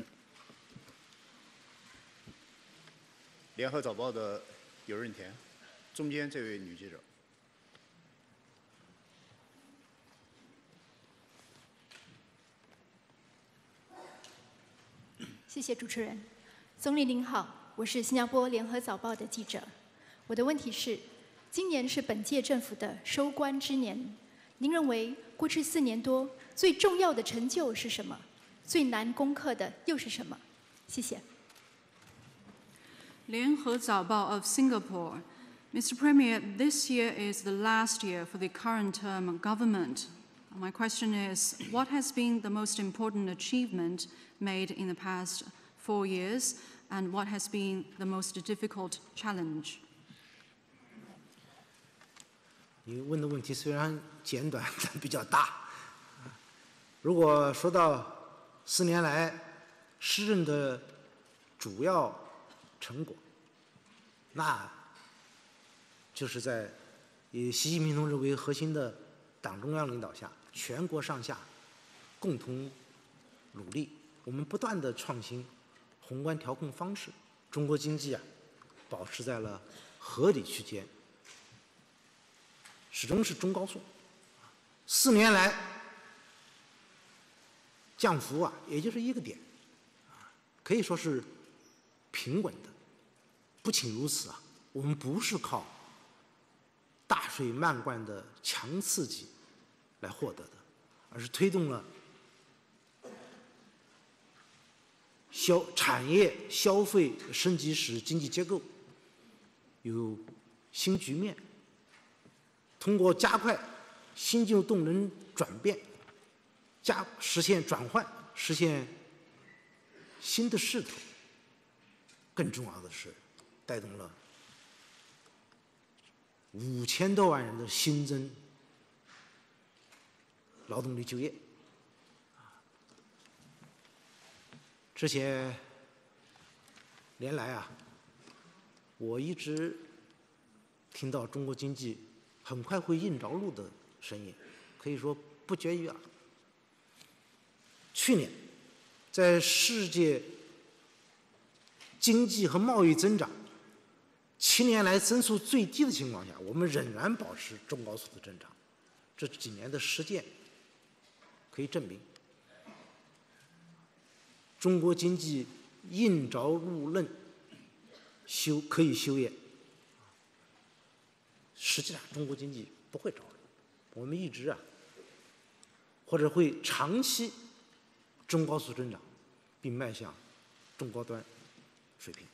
联合早报的尤润田，中间这位女记者。 谢谢主持人。总理您好，我是新加坡联合早报的记者。我的问题是，今年是本届政府的收官之年，您认为过去四年多最重要的成就是什么？最难攻克的又是什么？谢谢。 Lian He Zaobao of Singapore. Mister Premier, this year is the last year for the current term government. My question is, what has been the most important achievement made in the past four years, and what has been the most difficult challenge? 你问的问题虽然简短，但比较大。如果说到四年来施政的主要 成果，那就是在以习近平同志为核心的党中央领导下，全国上下共同努力，我们不断的创新宏观调控方式，中国经济啊保持在了合理区间，始终是中高速。四年来降幅啊，也就是一个点，可以说是 平稳的，不仅如此啊，我们不是靠大水漫灌的强刺激来获得的，而是推动了消产业消费升级，使经济结构有新局面。通过加快新旧动能转变，加实现转换，实现新的势头。 更重要的是，带动了五千多万人的新增劳动力就业。这些年来啊，我一直听到中国经济很快会硬着陆的声音，可以说不绝于耳。去年，在世界 经济和贸易增长七年来增速最低的情况下，我们仍然保持中高速的增长。这几年的实践可以证明，中国经济硬着陆论修可以修验。实际上，中国经济不会着陆。我们一直啊或者会长期中高速增长，并迈向中高端水平。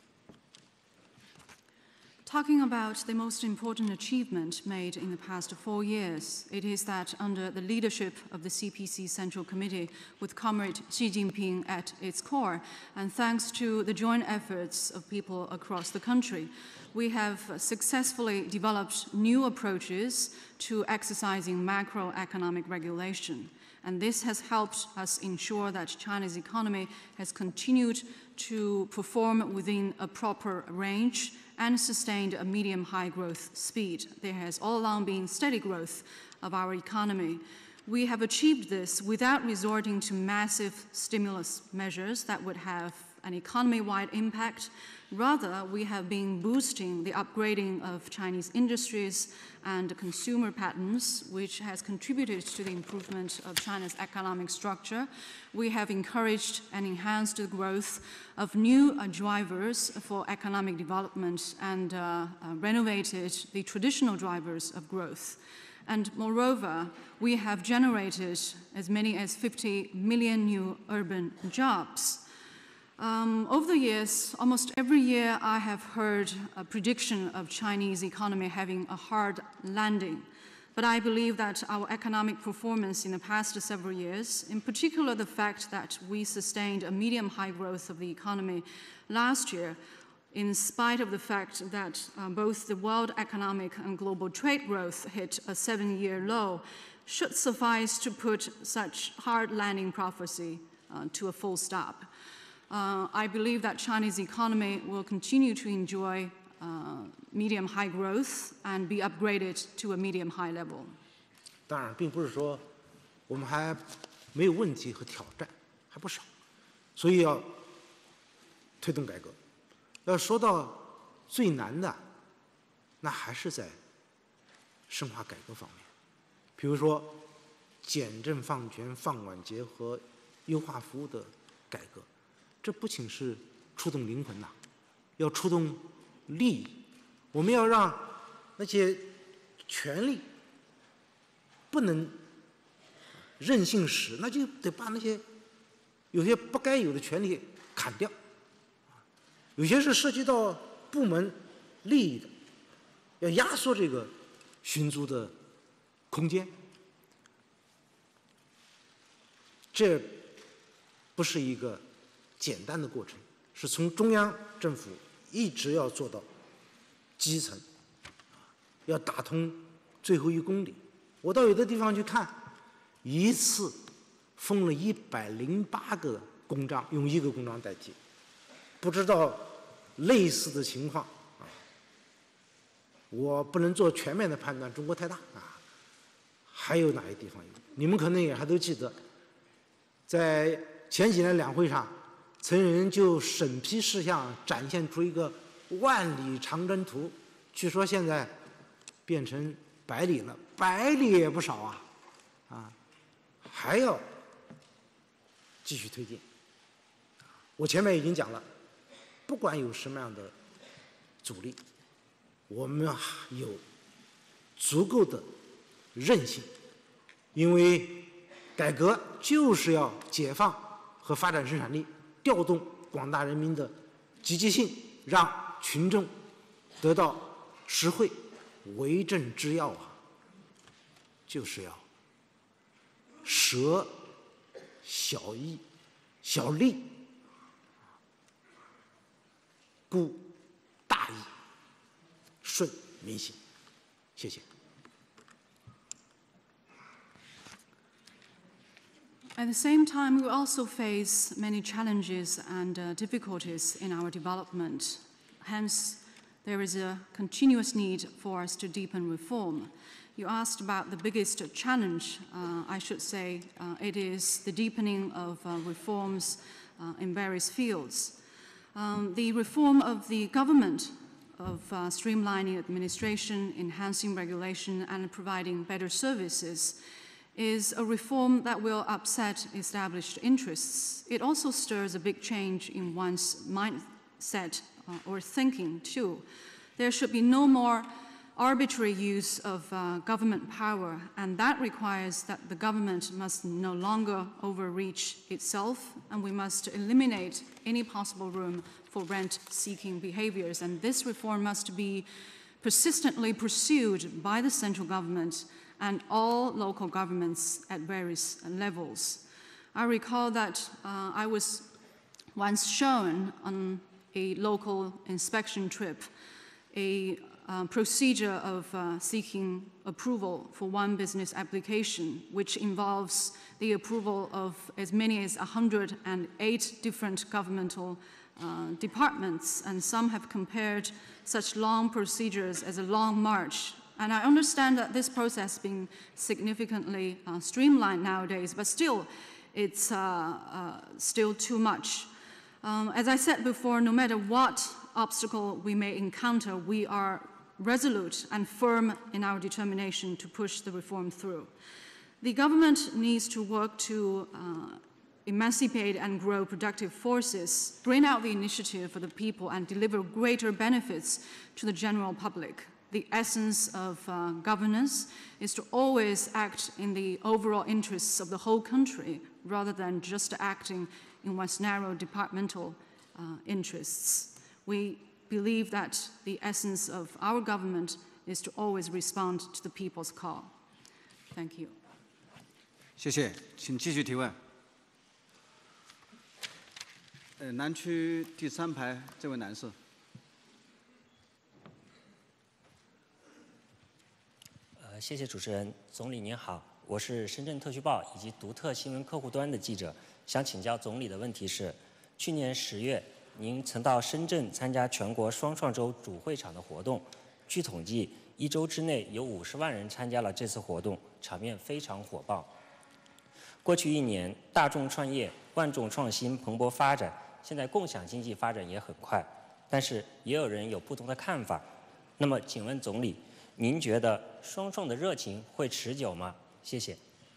Talking about the most important achievement made in the past four years, it is that under the leadership of the C P C Central Committee, with Comrade Xi Jinping at its core, and thanks to the joint efforts of people across the country, we have successfully developed new approaches to exercising macroeconomic regulation. And this has helped us ensure that China's economy has continued to perform within a proper range and sustained a medium-high growth speed. There has all along been steady growth of our economy. We have achieved this without resorting to massive stimulus measures that would have an economy-wide impact. Rather, we have been boosting the upgrading of Chinese industries and consumer patterns, which has contributed to the improvement of China's economic structure. We have encouraged and enhanced the growth of new uh, drivers for economic development and uh, uh, renovated the traditional drivers of growth. And moreover, we have generated as many as fifty million new urban jobs. Um, over the years, almost every year I have heard a prediction of Chinese economy having a hard landing. But I believe that our economic performance in the past several years, in particular the fact that we sustained a medium-high growth of the economy last year, in spite of the fact that uh, both the world economic and global trade growth hit a seven-year low, should suffice to put such hard landing prophecy uh, to a full stop. Uh, I believe that Chinese economy will continue to enjoy uh, medium-high growth and be upgraded to a medium-high level. 当然，并不是说我们还没有问题和挑战，还不少，所以要推动改革。要说到最难的，那还是在深化改革方面，比如说简政放权、放管结合、优化服务的改革。 这不仅是触动灵魂呐，要触动利益。我们要让那些权利不能任性使，那就得把那些有些不该有的权利砍掉。有些是涉及到部门利益的，要压缩这个寻租的空间。这不是一个 简单的过程，是从中央政府一直要做到基层，要打通最后一公里。我到有的地方去看，一次封了一百零八个公章，用一个公章代替，不知道类似的情况啊，我不能做全面的判断，中国太大啊，还有哪些地方有？你们可能也还都记得，在前几年两会上。 曾有人就审批事项展现出一个万里长征图，据说现在变成百里了，百里也不少啊，啊，还要继续推进。我前面已经讲了，不管有什么样的阻力，我们有足够的韧性，因为改革就是要解放和发展生产力。 调动广大人民的积极性，让群众得到实惠，为政之要啊，就是要舍小义、小利，顾大义，顺民心。谢谢。 At the same time, we also face many challenges and uh, difficulties in our development. Hence, there is a continuous need for us to deepen reform. You asked about the biggest challenge. Uh, I should say uh, it is the deepening of uh, reforms uh, in various fields. Um, the reform of the government, of uh, streamlining administration, enhancing regulation, and providing better services is a reform that will upset established interests. It also stirs a big change in one's mindset uh, or thinking too. There should be no more arbitrary use of uh, government power, and that requires that the government must no longer overreach itself, and we must eliminate any possible room for rent-seeking behaviors. And this reform must be persistently pursued by the central government and all local governments at various levels. I recall that uh, I was once shown on a local inspection trip a uh, procedure of uh, seeking approval for one business application, which involves the approval of as many as one hundred eight different governmental uh, departments, and some have compared such long procedures as a long march. And I understand that this process has been significantly uh, streamlined nowadays, but still, it's uh, uh, still too much. Um, as I said before, no matter what obstacle we may encounter, we are resolute and firm in our determination to push the reform through. The government needs to work to uh, emancipate and grow productive forces, bring out the initiative for the people, and deliver greater benefits to the general public. The essence of uh, governance is to always act in the overall interests of the whole country, rather than just acting in one's narrow departmental uh, interests. We believe that the essence of our government is to always respond to the people's call. Thank you. 谢谢，请继续提问。呃，南区第三排这位男士。 呃，谢谢主持人，总理您好，我是深圳特区报以及独特新闻客户端的记者，想请教总理的问题是：去年十月，您曾到深圳参加全国双创周主会场的活动，据统计，一周之内有五十万人参加了这次活动，场面非常火爆。过去一年，大众创业、万众创新蓬勃发展，现在共享经济发展也很快，但是也有人有不同的看法。那么，请问总理，您觉得双创的热情会持久吗？谢谢。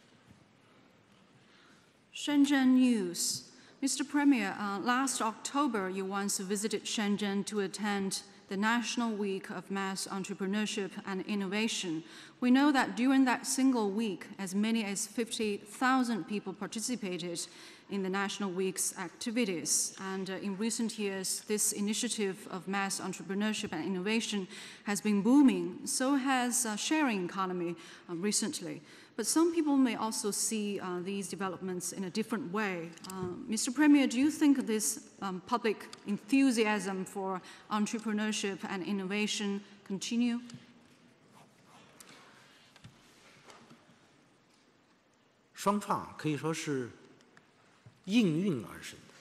Shenzhen News. Mister Premier, uh, last October you once visited Shenzhen to attend the National Week of Mass Entrepreneurship and Innovation. We know that during that single week, as many as fifty thousand people participated in the National Week's activities. And uh, in recent years, this initiative of mass entrepreneurship and innovation has been booming. So has uh, sharing economy uh, recently. But some people may also see uh, these developments in a different way. Uh, Mister Premier, do you think this um, public enthusiasm for entrepreneurship and innovation continue? 双创可以说是应运而生的，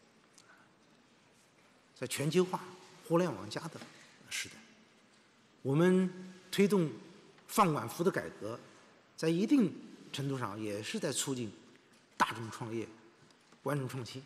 在全球化、互联网加的时代，我们推动放管服的改革，在一定程度上也是在促进大众创业、万众创新。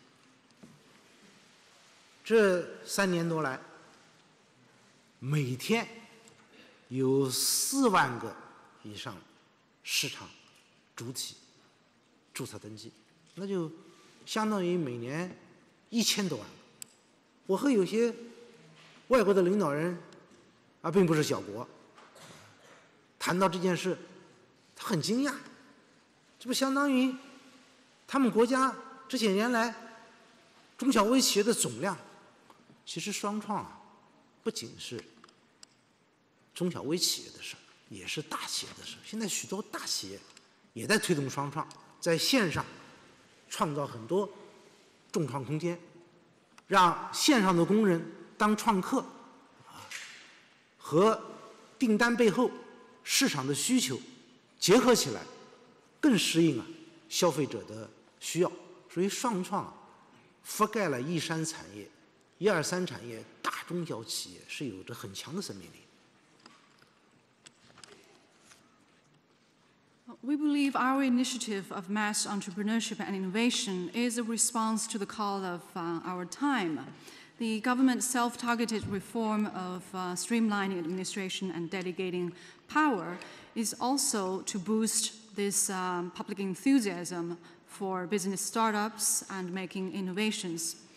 这三年多来，每天有四万个以上市场主体注册登记，那就相当于每年一千多万个。我和有些外国的领导人啊，并不是小国，谈到这件事，他很惊讶，这不相当于他们国家这些年来中小微企业的总量？其实双创啊，不仅是中小微企业的事，也是大企业的事。现在许多大企业也在推动双创，在线上创造很多众创空间，让线上的工人当创客，啊，和订单背后市场的需求结合起来，更适应啊消费者的需要。所以双创啊，覆盖了一三产业、一二三产业，大中小企业是有着很强的生命力。 We believe our initiative of mass entrepreneurship and innovation is a response to the call of uh, our time. The government's self-targeted reform of uh, streamlining administration and delegating power is also to boost this um, public enthusiasm for business startups and making innovations.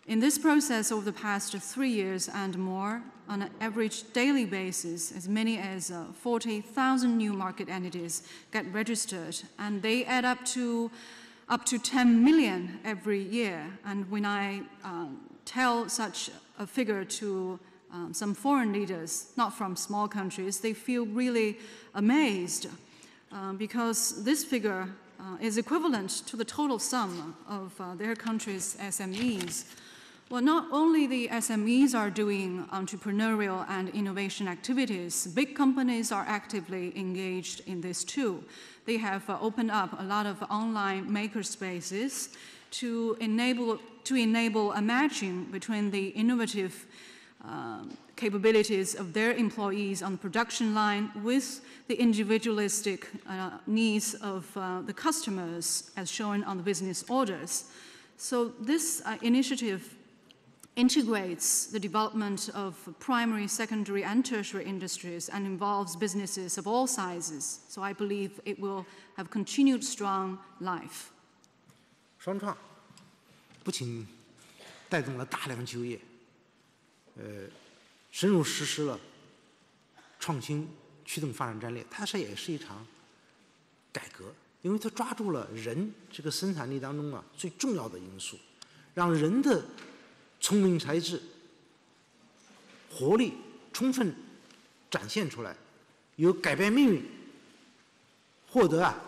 In this process, over the past three years and more, on an average daily basis, as many as uh, forty thousand new market entities get registered, and they add up to up to ten million every year. And when I uh, tell such a figure to um, some foreign leaders, not from small countries, they feel really amazed uh, because this figure uh, is equivalent to the total sum of uh, their country's S M Es. Well, not only the S M Es are doing entrepreneurial and innovation activities, big companies are actively engaged in this too. They have uh, opened up a lot of online makerspaces to enable, to enable a matching between the innovative um, capabilities of their employees on the production line with the individualistic uh, needs of uh, the customers as shown on the business orders. So this uh, initiative integrates the development of primary, secondary, and tertiary industries and involves businesses of all sizes. So I believe it will have continued strong life. 双创不仅带动了大量就业，呃，深入实施了创新驱动发展战略，它是也是一场改革，因为它抓住了人这个生产力当中啊最重要的因素，让人的聪明才智、活力充分展现出来，有改变命运、获得啊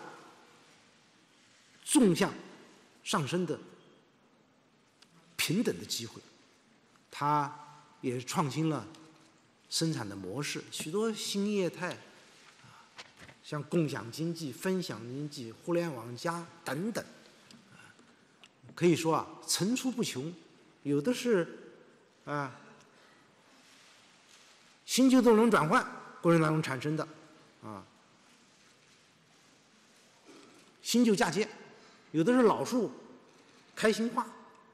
纵向上升的平等的机会。它也创新了生产的模式，许多新业态，像共享经济、分享经济、互联网加等等，可以说啊层出不穷。有的是啊新旧动能转换过程当中产生的啊新旧嫁接，有的是老树开新花，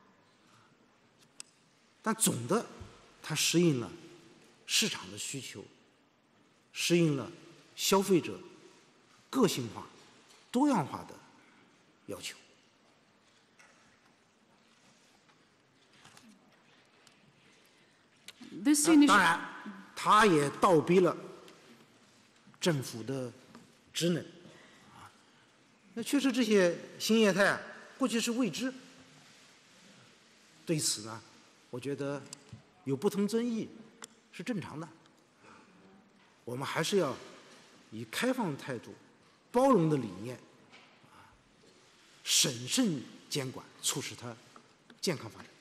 但总的它适应了市场的需求，适应了消费者个性化、多样化的要求。当然，它也倒逼了政府的职能。那确实，这些新业态啊，过去是未知。对此呢，我觉得有不同争议是正常的。我们还是要以开放态度、包容的理念，审慎监管，促使它健康发展。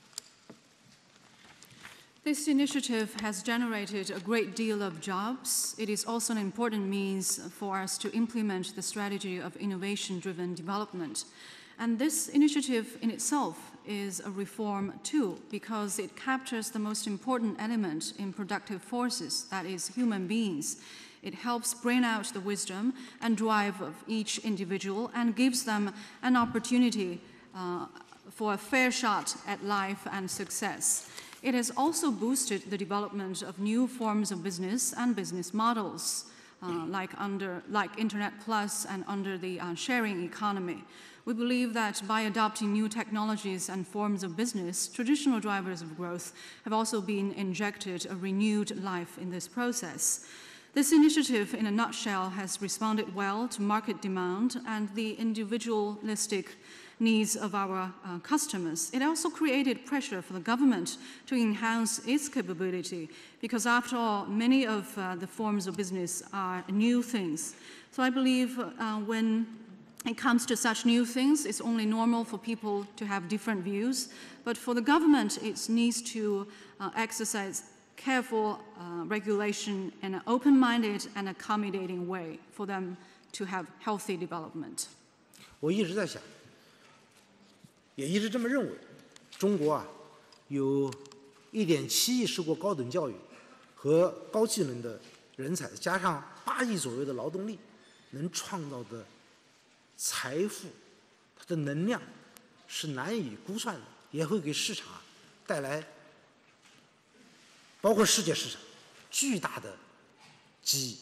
This initiative has generated a great deal of jobs. It is also an important means for us to implement the strategy of innovation-driven development. And this initiative in itself is a reform too, because it captures the most important element in productive forces, that is, human beings. It helps bring out the wisdom and drive of each individual and gives them an opportunity uh, for a fair shot at life and success. It has also boosted the development of new forms of business and business models, uh, like, under, like Internet Plus and under the uh, sharing economy. We believe that by adopting new technologies and forms of business, traditional drivers of growth have also been injected a renewed life in this process. This initiative, in a nutshell, has responded well to market demand and the individualistic needs of our uh, customers. It also created pressure for the government to enhance its capability because, after all, many of uh, the forms of business are new things. So I believe uh, when it comes to such new things, it's only normal for people to have different views. But for the government, it needs to uh, exercise careful uh, regulation in an open-minded and accommodating way for them to have healthy development. 我一直在想，也一直这么认为，中国啊，有一点七亿受过高等教育和高技能的人才，加上八亿左右的劳动力，能创造的财富，它的能量是难以估算的，也会给市场带来，包括世界市场巨大的机遇。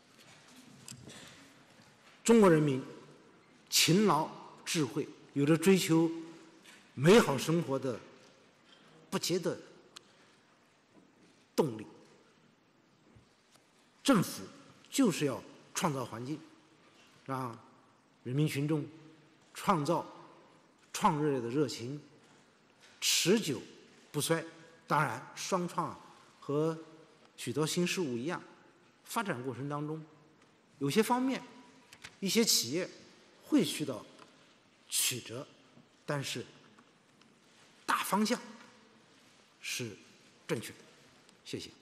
中国人民勤劳智慧，有着追求美好生活的不竭的动力。政府就是要创造环境，让人民群众创造创业的热情持久不衰。当然，双创啊和许多新事物一样，发展过程当中，有些方面，一些企业会遇到曲折，但是大方向是正确的。谢谢。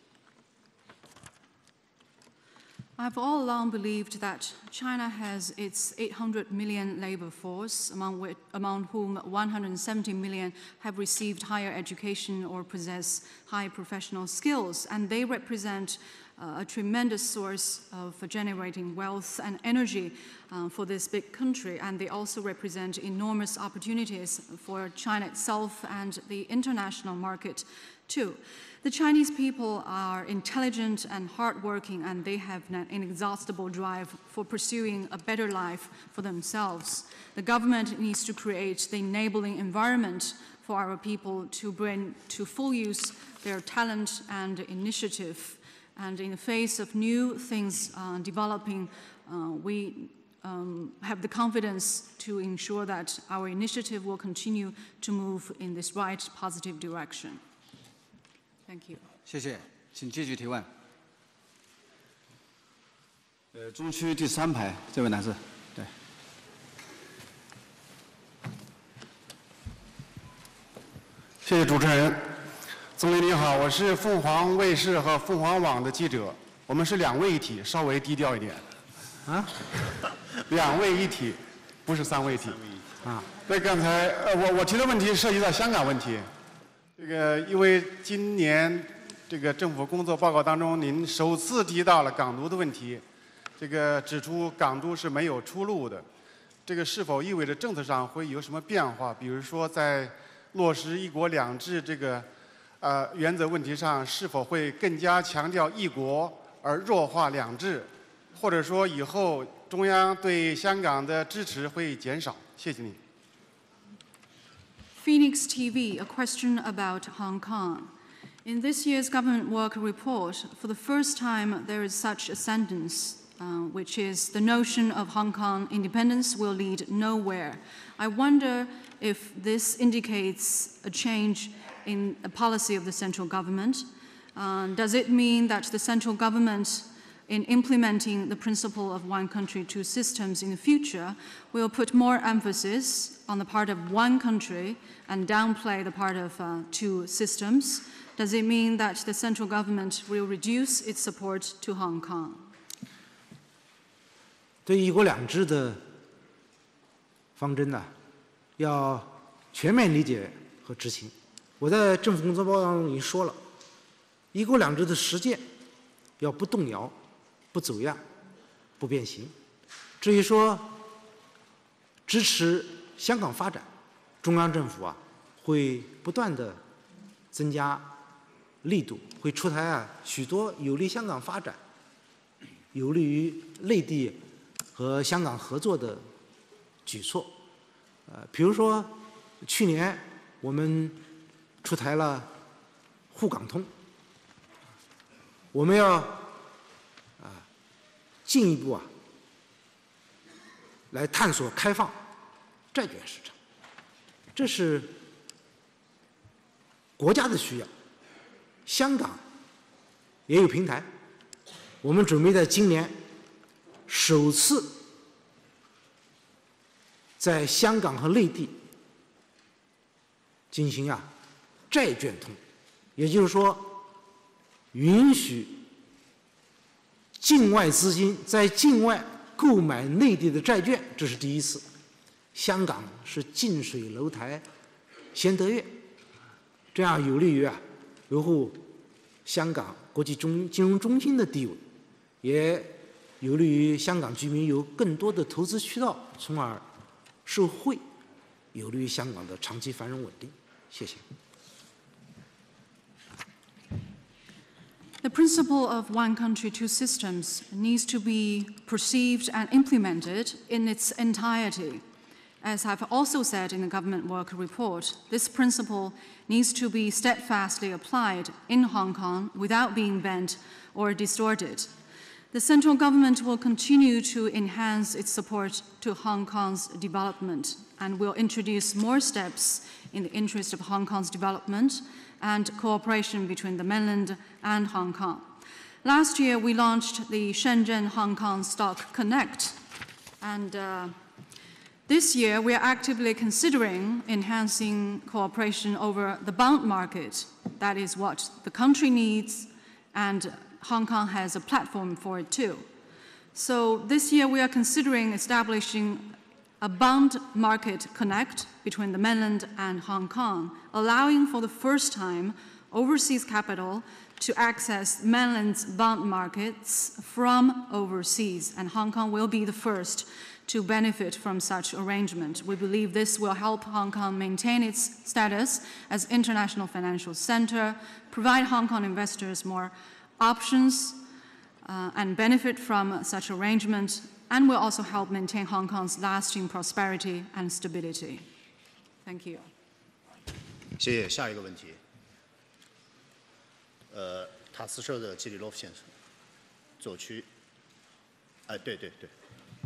I've all along believed that China has its eight hundred million labor force, among, which, among whom one hundred seventy million have received higher education or possess high professional skills, and they represent uh, a tremendous source of generating wealth and energy uh, for this big country, and they also represent enormous opportunities for China itself and the international market too. The Chinese people are intelligent and hardworking, and they have an inexhaustible drive for pursuing a better life for themselves. The government needs to create the enabling environment for our people to bring to full use their talent and initiative. And in the face of new things uh, developing, uh, we um, have the confidence to ensure that our initiative will continue to move in this right, positive direction. Thank you. 谢谢，请继续提问。呃，中区第三排这位男士，对。 谢谢主持人。总理您好，我是凤凰卫视和凤凰网的记者，我们是两位一体，稍微低调一点。啊？两位一体，不是三位一体。啊。那刚才呃，我我提的问题涉及到香港问题。这个因为今年这个政府工作报告当中，您首次提到了港独的问题，这个指出港独是没有出路的，这个是否意味着政策上会有什么变化？比如说在落实一国两制这个呃原则问题上，是否会更加强调一国而弱化两制，或者说以后中央对香港的支持会减少？谢谢您。 Phoenix T V, a question about Hong Kong. In this year's government work report, for the first time there is such a sentence, uh, which is the notion of Hong Kong independence will lead nowhere. I wonder if this indicates a change in the policy of the central government. Uh, does it mean that the central government, in implementing the principle of one country, two systems in the future, will put more emphasis on the part of one country and downplay the part of uh, two systems? Does it mean that the central government will reduce its support to Hong Kong? 对一国两制的方针呢，要全面理解和执行。我在政府工作报告当中已经说了，一国两制的实践要不动摇、不走样、不变形。至于说支持香港发展，中央政府啊会不断的增加力度，会出台啊许多有利香港发展、有利于内地和香港合作的举措。呃，比如说去年我们出台了沪港通，我们要啊进一步啊来探索开放债券市场，这是国家的需要。香港也有平台，我们准备在今年首次在香港和内地进行啊债券通，也就是说允许境外资金在境外购买内地的债券，这是第一次。香港是近水楼台先得月，这样有利于啊维护香港国际中金融中心的地位，也有利于香港居民有更多的投资渠道，从而受惠，有利于香港的长期繁荣稳定。谢谢。 The principle of one country, two systems needs to be perceived and implemented in its entirety. As I've also said in the government work report, this principle needs to be steadfastly applied in Hong Kong without being bent or distorted. The central government will continue to enhance its support to Hong Kong's development and will introduce more steps in the interest of Hong Kong's development and cooperation between the mainland and Hong Kong. Last year, we launched the Shenzhen Hong Kong Stock Connect, and uh, this year, we are actively considering enhancing cooperation over the bond market. That is what the country needs, and Hong Kong has a platform for it too. So this year, we are considering establishing a bond market connect between the mainland and Hong Kong, allowing for the first time overseas capital to access mainland's bond markets from overseas, and Hong Kong will be the first to benefit from such arrangement. We believe this will help Hong Kong maintain its status as international financial center, provide Hong Kong investors more options, uh, and benefit from such arrangement, and will also help maintain Hong Kong's lasting prosperity and stability. Thank you. 谢谢。下一个问题，呃，塔斯社的基里洛夫先生，左区。哎，对对对。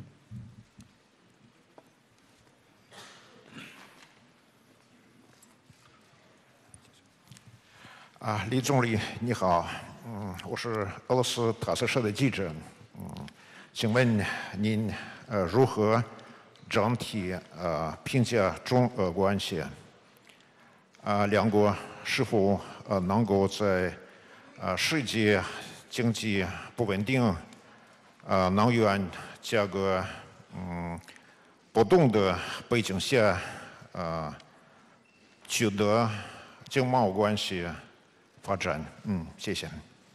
啊，李总理你好，嗯，我是俄罗斯塔斯社的记者，嗯，请问您呃如何整体呃评价中俄关系？啊，两国是否呃能够在呃世界经济不稳定、呃能源价格嗯波动的背景下，呃取得经贸关系？ 发展，嗯，谢谢。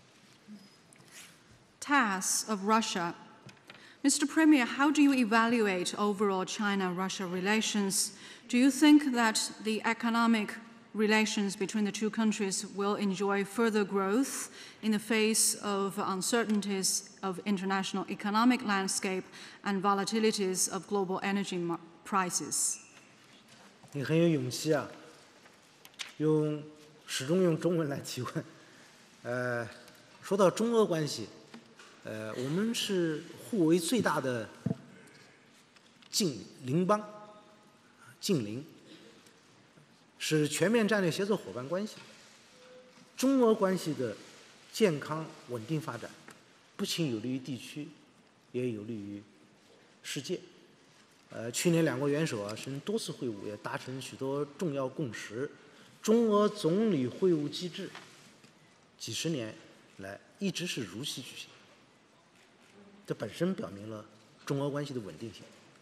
T A S of Russia. Mister Premier, how do you evaluate overall China-Russia relations? Do you think that the economic relations between the two countries will enjoy further growth in the face of uncertainties of international economic landscape and volatilities of global energy prices? 你很有勇气啊，用。 始终用中文来提问。呃，说到中俄关系，呃，我们是互为最大的近邻邦，近邻，是全面战略协作伙伴关系。中俄关系的健康稳定发展，不仅有利于地区，也有利于世界。呃，去年两国元首啊，是多次会晤，也达成许多重要共识。 中俄总理会晤机制几十年来一直是如期举行，这本身表明了中俄关系的稳定性。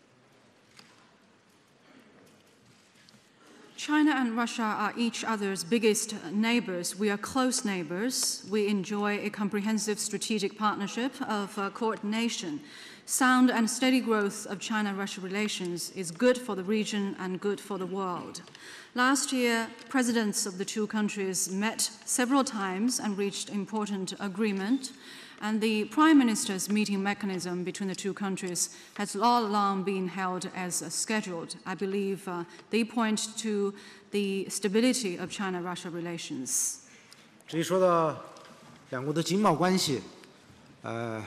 China and Russia are each other's biggest neighbors. We are close neighbors. We enjoy a comprehensive strategic partnership of uh, coordination. Sound and steady growth of China-Russia relations is good for the region and good for the world. Last year, presidents of the two countries met several times and reached important agreement. And the Prime Minister's meeting mechanism between the two countries has all along been held as scheduled. I believe uh, they point to the stability of China-Russia relations. 至于说到两国的经贸关系，呃，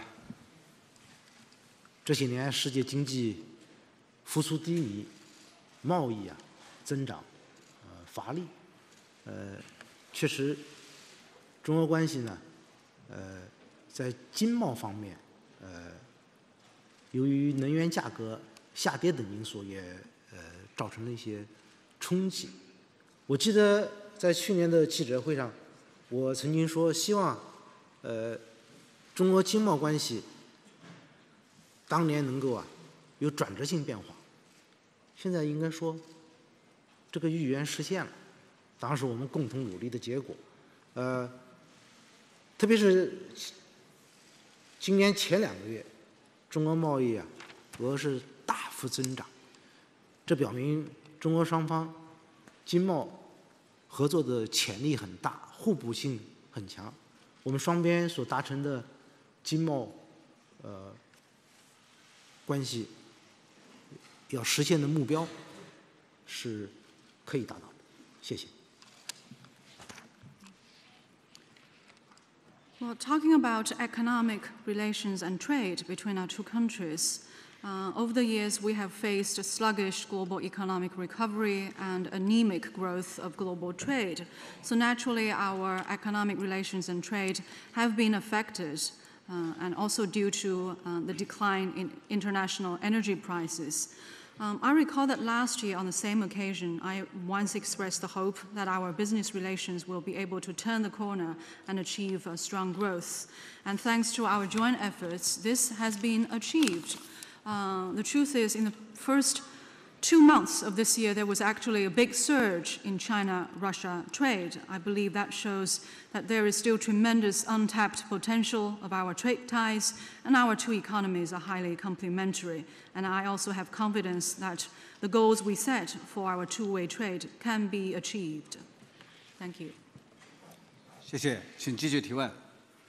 这些年世界经济复苏低迷，贸易啊增长呃乏力，呃，确实中俄关系呢，呃。 在经贸方面，呃，由于能源价格下跌等因素也，呃造成了一些冲击。我记得在去年的记者会上，我曾经说，希望，呃，中俄经贸关系当年能够啊有转折性变化。现在应该说，这个预言实现了，当时我们共同努力的结果。呃，特别是。 今年前两个月，中俄贸易啊额是大幅增长，这表明中俄双方经贸合作的潜力很大，互补性很强。我们双边所达成的经贸呃关系要实现的目标是可以达到的。谢谢。 Well, talking about economic relations and trade between our two countries, uh, over the years we have faced a sluggish global economic recovery and anemic growth of global trade. So naturally, our economic relations and trade have been affected, uh, and also due to uh, the decline in international energy prices. Um, I recall that last year on the same occasion, I once expressed the hope that our business relations will be able to turn the corner and achieve uh, strong growth. And thanks to our joint efforts, this has been achieved. Uh, the truth is, in the first two months of this year, there was actually a big surge in China-Russia trade. I believe that shows that there is still tremendous untapped potential of our trade ties, and our two economies are highly complementary. And I also have confidence that the goals we set for our two-way trade can be achieved. Thank you. 谢谢，请继续提问。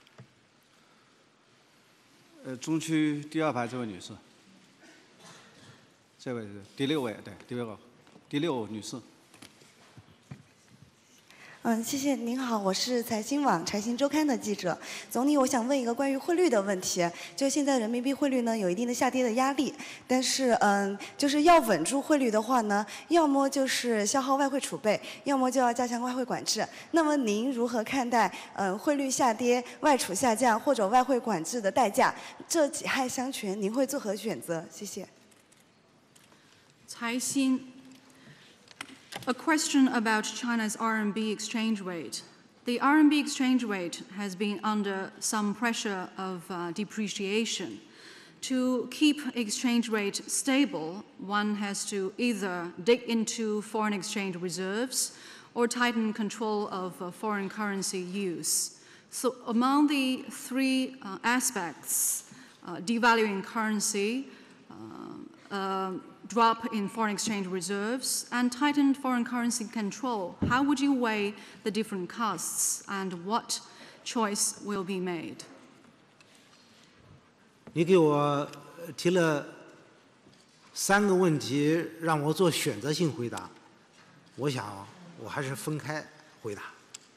呃，中区第二排这位女士。 这位是第六位，对，第六个，第六女士。 嗯，谢谢您好，我是财新网财新周刊的记者。总理，我想问一个关于汇率的问题。就现在人民币汇率呢有一定的下跌的压力，但是嗯，就是要稳住汇率的话呢，要么就是消耗外汇储备，要么就要加强外汇管制。那么您如何看待嗯汇率下跌、外储下降或者外汇管制的代价？这几害相权，您会作何选择？谢谢。 财新, a question about China's R M B exchange rate. The R M B exchange rate has been under some pressure of uh, depreciation. To keep exchange rate stable, one has to either dig into foreign exchange reserves or tighten control of uh, foreign currency use. So among the three uh, aspects, uh, devaluing currency, uh, uh, drop in foreign exchange reserves, and tightened foreign currency control, how would you weigh the different costs and what choice will be made? 你给我提了三个问题，让我做选择性回答。我想我还是分开回答。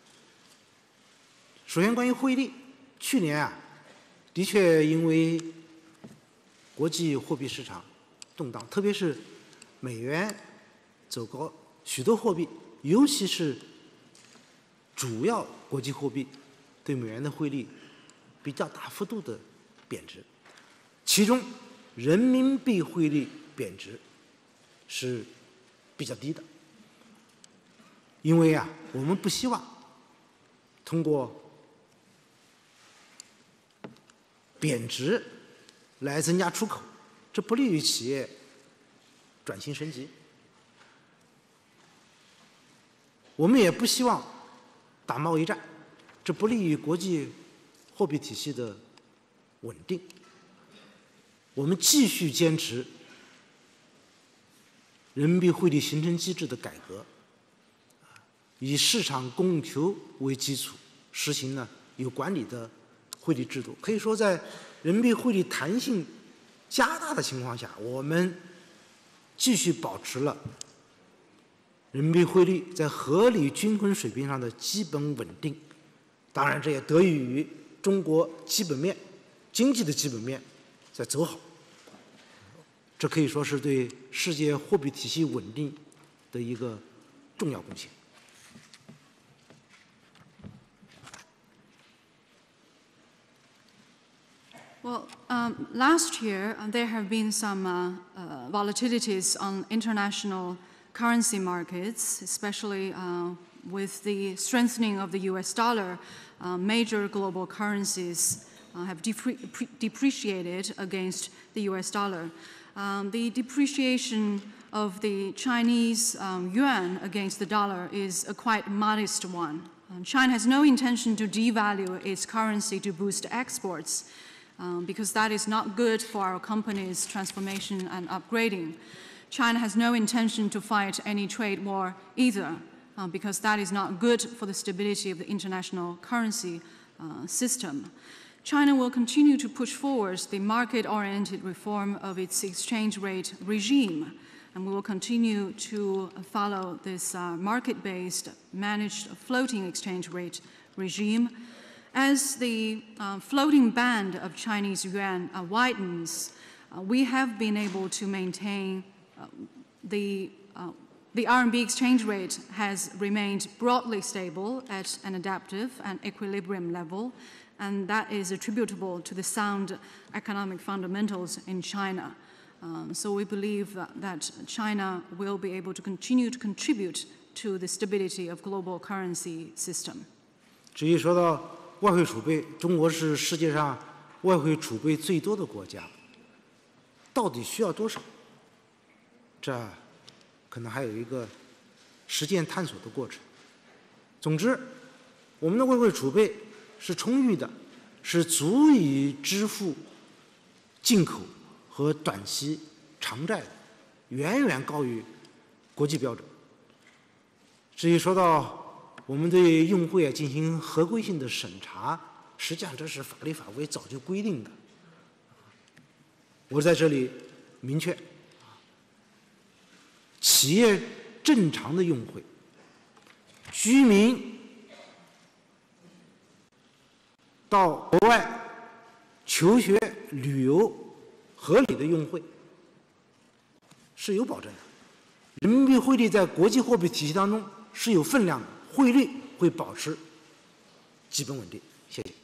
首先，关于汇率，去年啊，的确因为国际货币市场 动荡，特别是美元走高，许多货币，尤其是主要国际货币对美元的汇率比较大幅度的贬值，其中人民币汇率贬值是比较低的，因为啊，我们不希望通过贬值来增加出口。 这不利于企业转型升级。我们也不希望打贸易战，这不利于国际货币体系的稳定。我们继续坚持人民币汇率形成机制的改革，以市场供求为基础，实行呢有管理的汇率制度。可以说，在人民币汇率弹性 加大的情况下，我们继续保持了人民币汇率在合理均衡水平上的基本稳定。当然，这也得益于中国基本面、经济的基本面在走好。这可以说是对世界货币体系稳定的一个重要贡献。 Well, um, last year uh, there have been some uh, uh, volatilities on international currency markets, especially uh, with the strengthening of the U S dollar. Uh, major global currencies uh, have depre depreciated against the U S dollar. Um, the depreciation of the Chinese um, yuan against the dollar is a quite modest one. Um, China has no intention to devalue its currency to boost exports. Um, because that is not good for our company's transformation and upgrading. China has no intention to fight any trade war either, uh, because that is not good for the stability of the international currency uh, system. China will continue to push forward the market-oriented reform of its exchange rate regime, and we will continue to follow this uh, market-based managed floating exchange rate regime. As the uh, floating band of Chinese yuan uh, widens, uh, we have been able to maintain uh, the uh, The R M B exchange rate has remained broadly stable at an adaptive and equilibrium level, and that is attributable to the sound economic fundamentals in China. Um, so we believe that, that China will be able to continue to contribute to the stability of global currency system. 至于说到外汇储备，中国是世界上外汇储备最多的国家，到底需要多少？这可能还有一个实践探索的过程。总之，我们的外汇储备是充裕的，是足以支付进口和短期偿债的，远远高于国际标准。至于说到我们对用汇啊进行合规性的审查，实际上这是法律法规早就规定的。我在这里明确。企业正常的用汇，居民到国外求学、旅游合理的用汇是有保证的。人民币汇率在国际货币体系当中是有分量的，汇率会保持基本稳定。谢谢。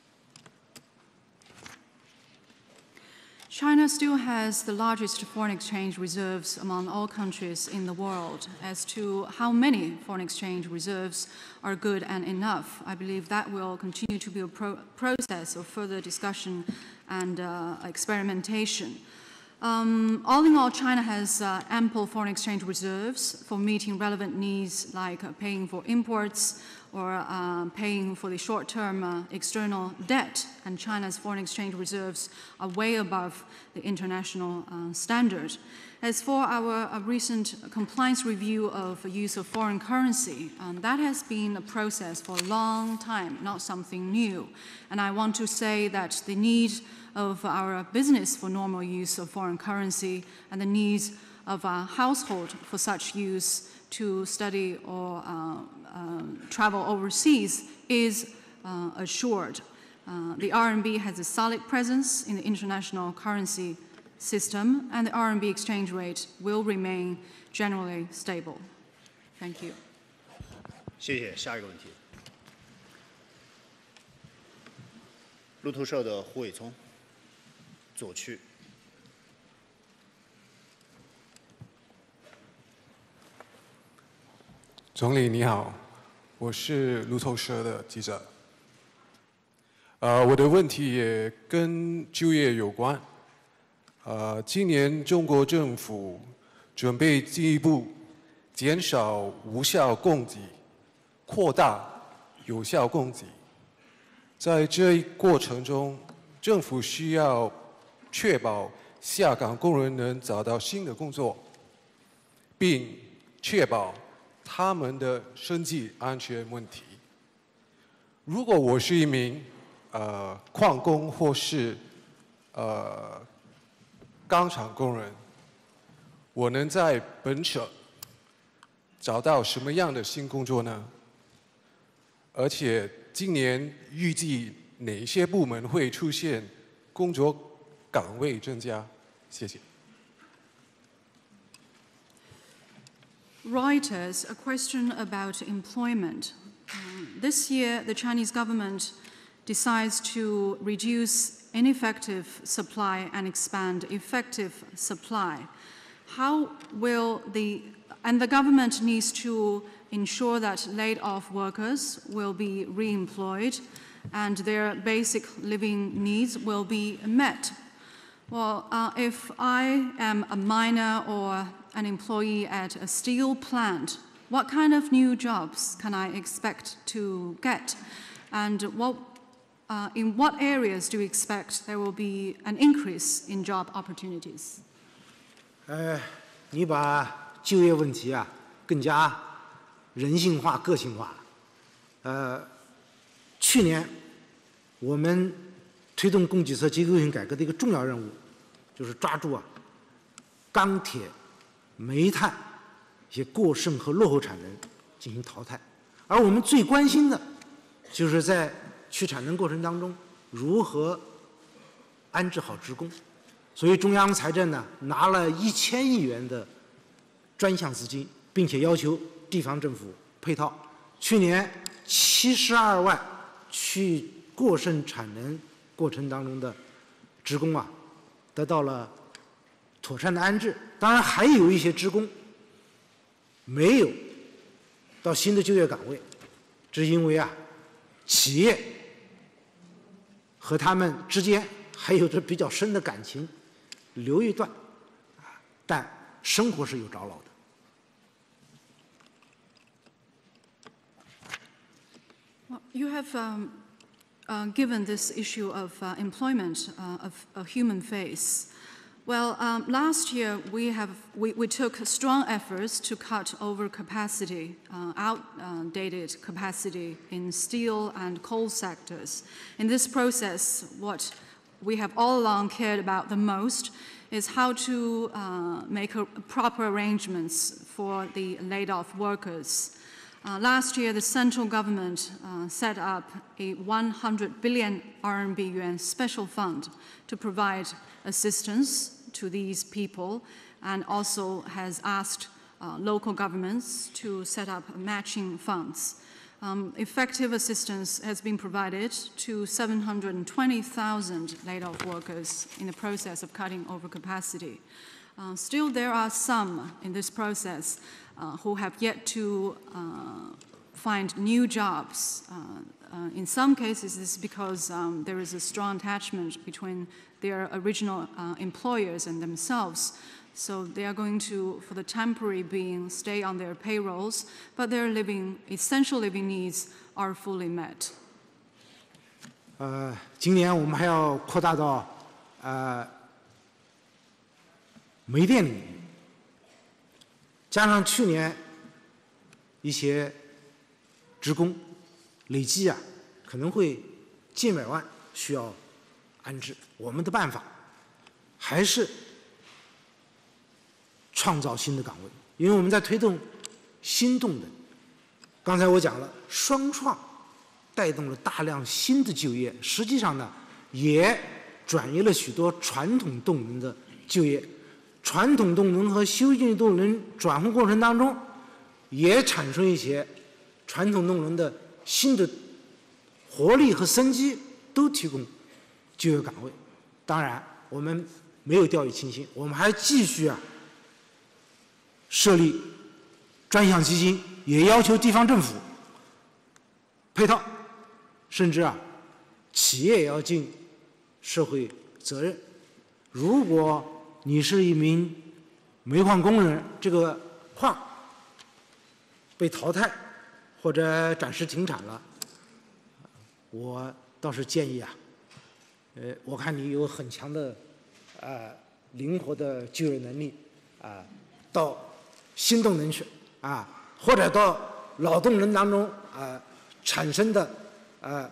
China still has the largest foreign exchange reserves among all countries in the world. As to how many foreign exchange reserves are good and enough, I believe that will continue to be a pro process of further discussion and uh, experimentation. Um, all in all, China has uh, ample foreign exchange reserves for meeting relevant needs like uh, paying for imports or uh, paying for the short-term uh, external debt, and China's foreign exchange reserves are way above the international uh, standard. As for our uh, recent compliance review of the use of foreign currency, um, that has been a process for a long time, not something new. And I want to say that the need of our business for normal use of foreign currency and the needs of our household for such use to study or uh, uh, travel overseas is uh, assured. Uh, the R M B has a solid presence in the international currency system, and the R M B exchange rate will remain generally stable. Thank you. 谢谢。下一个问题，路透社的胡伟聪，左区。 总理你好，我是路透社的记者。呃，我的问题也跟就业有关。呃，今年中国政府准备进一步减少无效供给，扩大有效供给。在这一过程中，政府需要确保下岗工人能找到新的工作，并确保他们的生计安全问题。如果我是一名呃矿工或是呃钢厂工人，我能在本省找到什么样的新工作呢？而且今年预计哪些部门会出现工作岗位增加？谢谢。 Reuters, a question about employment. Um, this year, the Chinese government decides to reduce ineffective supply and expand effective supply. How will the, and the government needs to ensure that laid-off workers will be re-employed and their basic living needs will be met. Well, uh, if I am a miner or an employee at a steel plant, what kind of new jobs can I expect to get? And what, uh, in what areas do you expect there will be an increase in job opportunities? 呃，你把就业问题啊更加人性化、个性化。呃，去年我们推动供给侧结构性改革的一个重要任务，就是抓住啊钢铁、煤炭一些过剩和落后产能进行淘汰。而我们最关心的，就是在去产能过程当中如何安置好职工。所以中央财政呢拿了一千亿元的专项资金，并且要求地方政府配套。去年七十二万去过剩产能过程当中的职工啊，得到了妥善的安置。当然，还有一些职工没有到新的就业岗位，这是因为啊，企业和他们之间还有着比较深的感情，留一段，但生活是有着落的。 Well, you have um, uh, given this issue of uh, employment uh, of a human face. Well, um, last year we have we, we took strong efforts to cut overcapacity, uh, outdated capacity in steel and coal sectors. In this process, what we have all along cared about the most is how to uh, make a proper arrangements for the laid-off workers. Uh, last year, the central government uh, set up a one hundred billion R M B yuan special fund to provide assistance to these people, and also has asked uh, local governments to set up matching funds. Um, effective assistance has been provided to seven hundred twenty thousand laid-off workers in the process of cutting overcapacity. Uh, still, there are some in this process uh, who have yet to uh, find new jobs. Uh, uh, in some cases, this is because um, there is a strong attachment between their original uh, employers and themselves. So they are going to, for the temporary being, stay on their payrolls, but their living, essential living needs are fully met. 呃，今年我们还要扩大到呃煤电领域，加上去年一些职工累计啊，可能会近百万需要安置。我们的办法还是创造新的岗位，因为我们在推动新动能。刚才我讲了，双创带动了大量新的就业，实际上呢，也转移了许多传统动能的就业。传统动能和新进动能转换过程当中，也产生一些传统动能的新的活力和生机，都提供就业岗位。当然，我们没有掉以轻心，我们还继续啊设立专项基金，也要求地方政府配套，甚至啊企业也要尽社会责任。如果你是一名煤矿工人，这个矿被淘汰或者暂时停产了，我倒是建议啊，呃，我看你有很强的呃灵活的就业能力啊、呃，到新动能去啊，或者到老动能当中啊、呃、产生的呃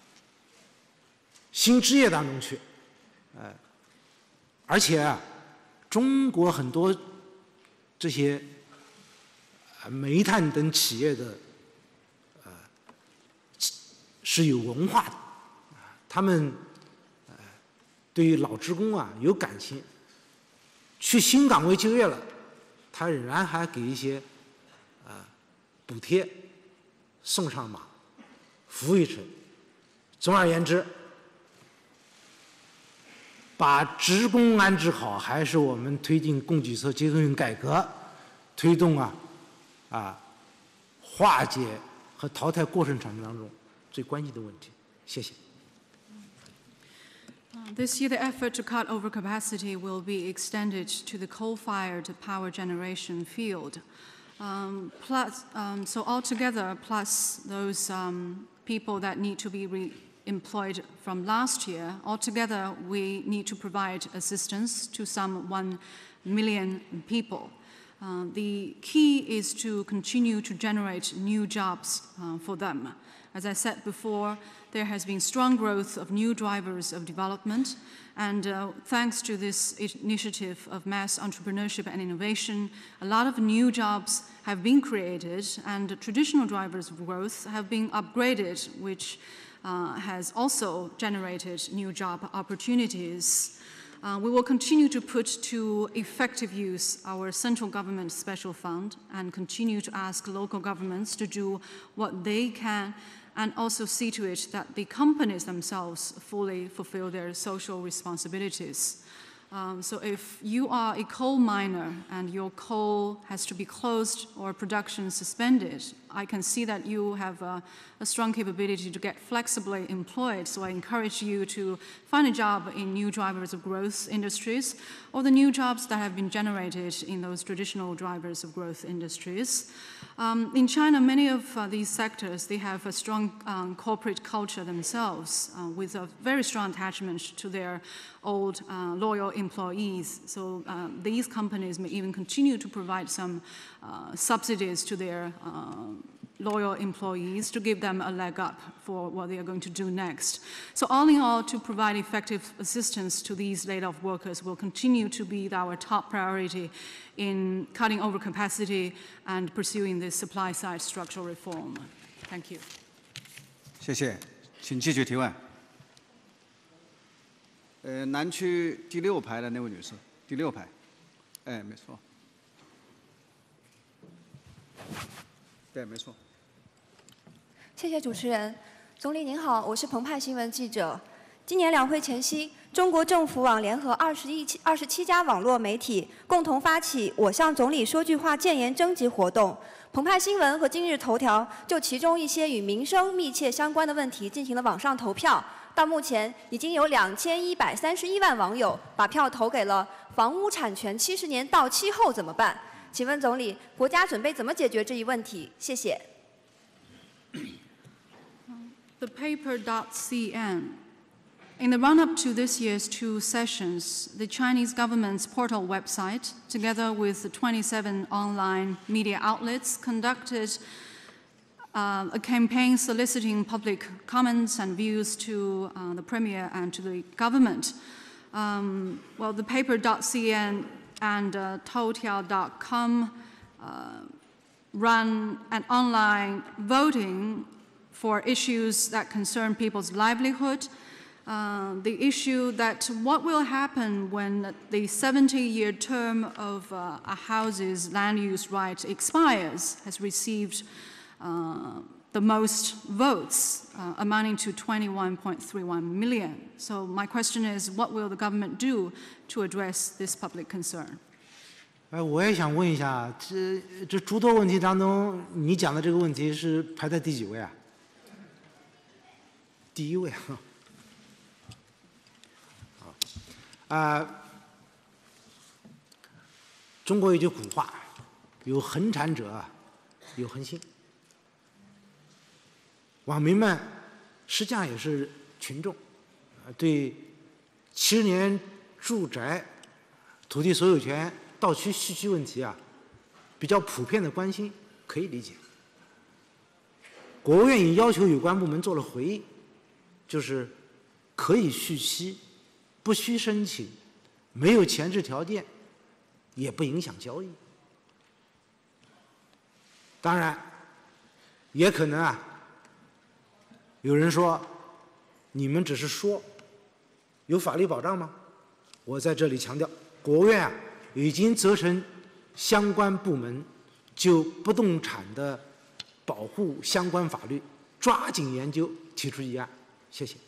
新枝叶当中去，呃，而且啊。中国很多这些煤炭等企业的呃是有文化的，他们呃对于老职工啊有感情，去新岗位就业了，他仍然还给一些呃补贴，送上马，服务一程。总而言之，把职工安置好，还是我们推进供给侧结构性改革，推动啊啊化解和淘汰过剩产能当中最关键的问题。谢谢。 This year, the effort to cut overcapacity will be extended to the coal-fired power generation field. Um, plus, um, so altogether, plus those um, people that need to be re employed from last year, altogether we need to provide assistance to some one million people. Uh, the key is to continue to generate new jobs uh, for them. As I said before, there has been strong growth of new drivers of development, and uh, thanks to this initiative of mass entrepreneurship and innovation, a lot of new jobs have been created, and traditional drivers of growth have been upgraded, which uh, has also generated new job opportunities. Uh, we will continue to put to effective use our central government special fund and continue to ask local governments to do what they can and also see to it that the companies themselves fully fulfill their social responsibilities. Um, so if you are a coal miner and your coal has to be closed or production suspended, I can see that you have a, a strong capability to get flexibly employed. So I encourage you to find a job in new drivers of growth industries or the new jobs that have been generated in those traditional drivers of growth industries. Um, in China, many of uh, these sectors, they have a strong um, corporate culture themselves uh, with a very strong attachment to their old uh, loyal employees. So uh, these companies may even continue to provide some uh, subsidies to their uh, loyal employees to give them a leg up for what they are going to do next. So all in all, to provide effective assistance to these laid-off workers will continue to be our top priority in cutting overcapacity and pursuing this supply-side structural reform. Thank you. 谢谢，请继续提问。呃，南区第六排的那位女士，第六排，哎，没错，对，没错。 谢谢主持人。总理您好，我是澎湃新闻记者。今年两会前夕，中国政府网联合二十一、二十七家网络媒体共同发起“我向总理说句话”建言征集活动。澎湃新闻和今日头条就其中一些与民生密切相关的问题进行了网上投票。到目前，已经有两千一百三十一万网友把票投给了“房屋产权七十年到期后怎么办”。请问总理，国家准备怎么解决这一问题？谢谢。 The paper.cn. In the run-up to this year's two sessions, the Chinese government's portal website, together with the twenty-seven online media outlets, conducted uh, a campaign soliciting public comments and views to uh, the Premier and to the government. Um, well, the paper.cn and uh, Toutiao dot com uh, run an online voting for issues that concern people's livelihood. Uh, the issue that what will happen when the seventy-year term of uh, a house's land use right expires has received uh, the most votes, uh, amounting to twenty-one point three one million. So my question is, what will the government do to address this public concern? 哎，我也想问一下，这这诸多问题当中，你讲的这个问题是排在第几位啊？第一位啊。啊，中国有句古话，有恒产者，有恒心。网民们实际上也是群众，对七十年住宅土地所有权到期续期问题啊，比较普遍的关心，可以理解。国务院已要求有关部门做了回应，就是可以续期。不需申请，没有前置条件，也不影响交易。当然，也可能啊，有人说，你们只是说，有法律保障吗？我在这里强调，国务院啊已经责成相关部门就不动产的保护相关法律抓紧研究，提出议案。谢谢。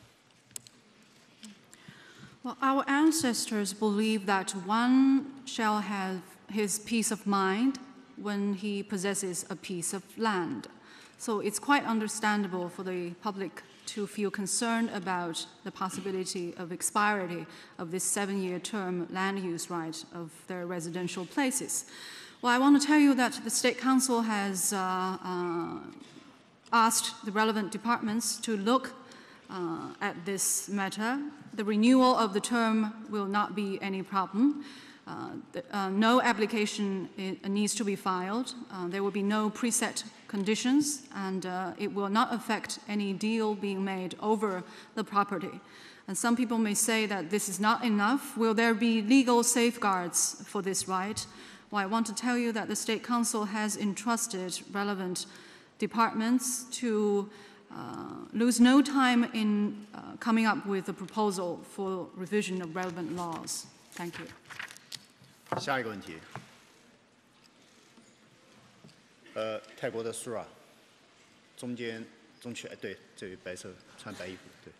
Well, our ancestors believed that one shall have his peace of mind when he possesses a piece of land. So it's quite understandable for the public to feel concerned about the possibility of expiry of this seven-year term land use right of their residential places. Well, I want to tell you that the State Council has uh, uh, asked the relevant departments to look uh, at this matter. The renewal of the term will not be any problem. Uh, the, uh, no application needs to be filed. Uh, there will be no preset conditions, and uh, it will not affect any deal being made over the property. And some people may say that this is not enough. Will there be legal safeguards for this right? Well, I want to tell you that the State Council has entrusted relevant departments to uh, lose no time in uh, coming up with a proposal for revision of relevant laws. Thank you. 下一个问题，呃，泰国的苏啊，中间中区，哎，对，这位白色穿白衣服，对。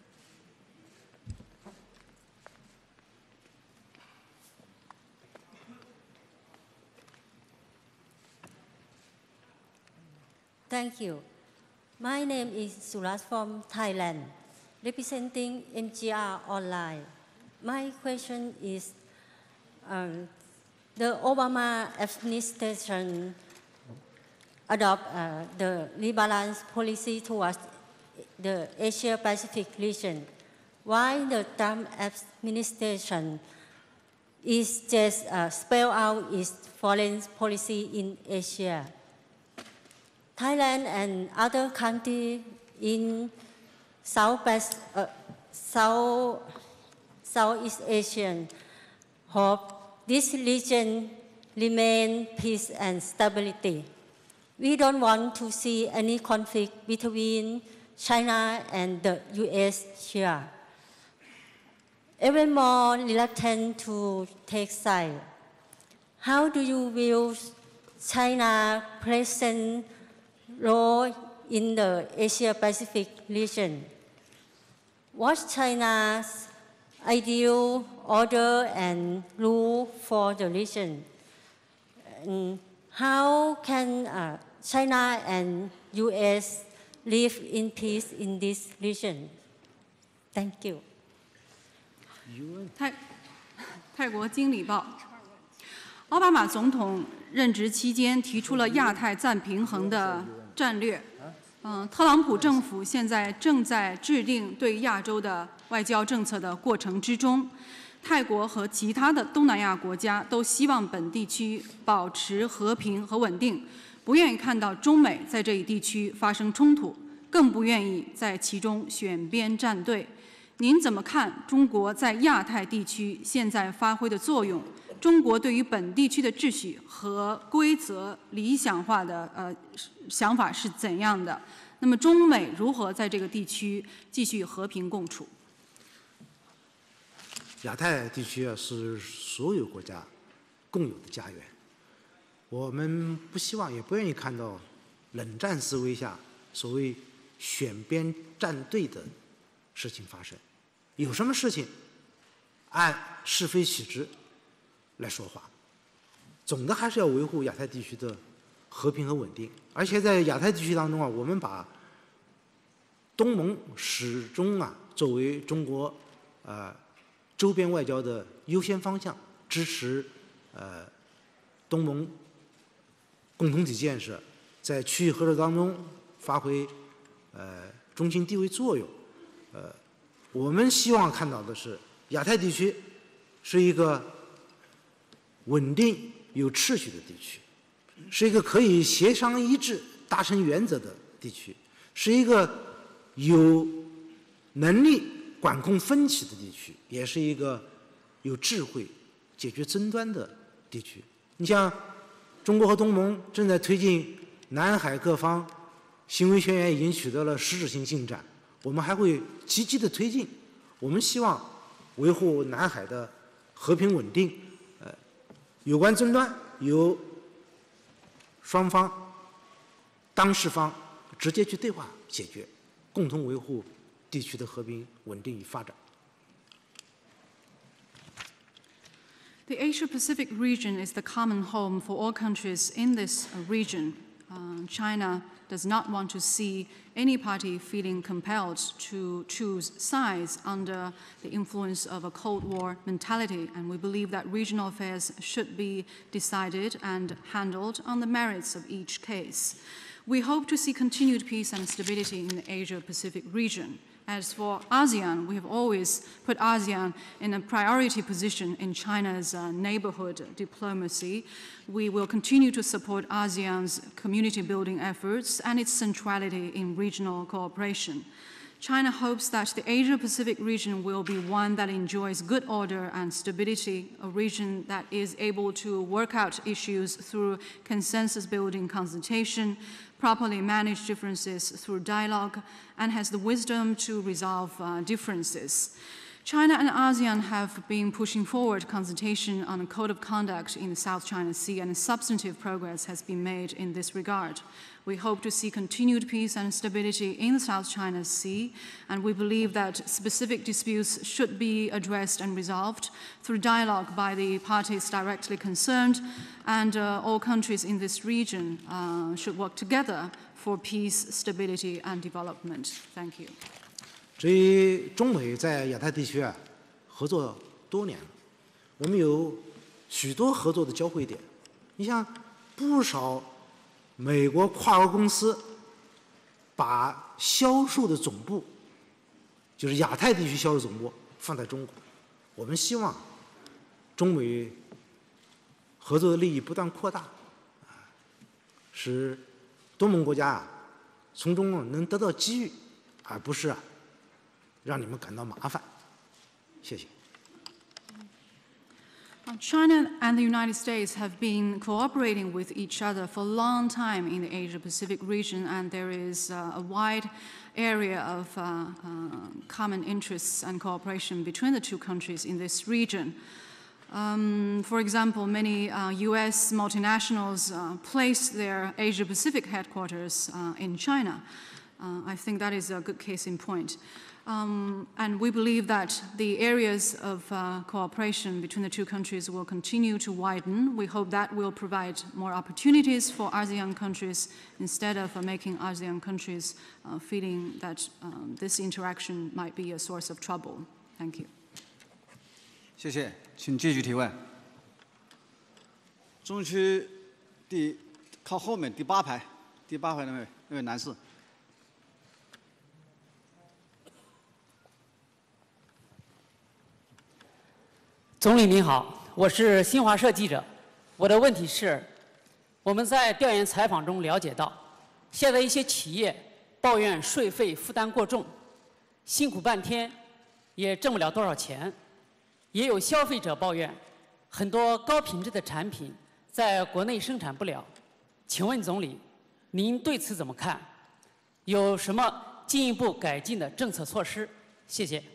Thank you. My name is Suras from Thailand, representing M G R Online. My question is, um, the Obama administration adopt uh, the rebalanced policy towards the Asia-Pacific region, while the Trump administration is just uh, spell out its foreign policy in Asia. Thailand and other countries in South, uh, South, Southeast Asia hope this region remain peace and stability. We don't want to see any conflict between China and the U S here. Even more reluctant to take side. How do you view China's present role in the Asia-Pacific region? What's China's ideal order and rule for the region? And how can uh, China and U S live in peace in this region? Thank you. 泰泰国《经理报》，奥巴马总统任职期间提出了亚太暂平衡的战略。嗯，特朗普政府现在正在制定对亚洲的外交政策的过程之中。泰国和其他的东南亚国家都希望本地区保持和平和稳定，不愿意看到中美在这一地区发生冲突，更不愿意在其中选边站队。您怎么看中国在亚太地区现在发挥的作用？中国对于本地区的秩序和规则理想化的呃想法是怎样的？那么中美如何在这个地区继续和平共处？ 亚太地区啊是所有国家共有的家园，我们不希望也不愿意看到冷战思维下所谓选边站队的事情发生。有什么事情按是非曲直来说话，总的还是要维护亚太地区的和平和稳定。而且在亚太地区当中啊，我们把东盟始终啊作为中国呃周边外交的优先方向，支持呃东盟共同体建设，在区域合作当中发挥呃中心地位作用。呃，我们希望看到的是亚太地区是一个稳定有秩序的地区，是一个可以协商一致达成原则的地区，是一个有能力管控分歧的地区，也是一个有智慧解决争端的地区。你像中国和东盟正在推进南海各方行为宣言，已经取得了实质性进展，我们还会积极的推进。我们希望维护南海的和平稳定，呃，有关争端由双方当事方直接去对话解决，共同维护地区的和平稳定与发展。 The Asia-Pacific region is the common home for all countries in this region. Uh, China does not want to see any party feeling compelled to choose sides under the influence of a Cold War mentality, and we believe that regional affairs should be decided and handled on the merits of each case. We hope to see continued peace and stability in the Asia-Pacific region. As for ASEAN, we have always put ASEAN in a priority position in China's uh, neighborhood diplomacy. We will continue to support ASEAN's community building efforts and its centrality in regional cooperation. China hopes that the Asia-Pacific region will be one that enjoys good order and stability, a region that is able to work out issues through consensus-building consultation, properly manage differences through dialogue, and has the wisdom to resolve uh, differences. China and ASEAN have been pushing forward consultation on a code of conduct in the South China Sea, and substantive progress has been made in this regard. We hope to see continued peace and stability in the South China Sea, and we believe that specific disputes should be addressed and resolved through dialogue by the parties directly concerned, and uh, all countries in this region uh, should work together for peace, stability, and development. Thank you. 至于中美在亚太地区啊合作多年了，我们有许多合作的交汇点。你像不少美国跨国公司把销售的总部，就是亚太地区销售总部放在中国。我们希望中美合作的利益不断扩大，使东盟国家啊从中能得到机遇，而不是啊。 让你们感到麻烦，谢谢。 China and the United States have been cooperating with each other for a long time in the Asia-Pacific region, and there is uh, a wide area of uh, uh, common interests and cooperation between the two countries in this region. Um, for example, many uh, U S multinationals uh, place their Asia-Pacific headquarters uh, in China. Uh, I think that is a good case in point. Um, and we believe that the areas of uh, cooperation between the two countries will continue to widen. We hope that will provide more opportunities for ASEAN countries instead of uh, making ASEAN countries uh, feeling that um, this interaction might be a source of trouble. Thank you. 谢谢，请继续提问。中区第靠后面第八排，第八排那位那位男士。 总理您好，我是新华社记者。我的问题是，我们在调研采访中了解到，现在一些企业抱怨税费负担过重，辛苦半天也挣不了多少钱；也有消费者抱怨，很多高品质的产品在国内生产不了。请问总理，您对此怎么看？有什么进一步改进的政策措施？谢谢。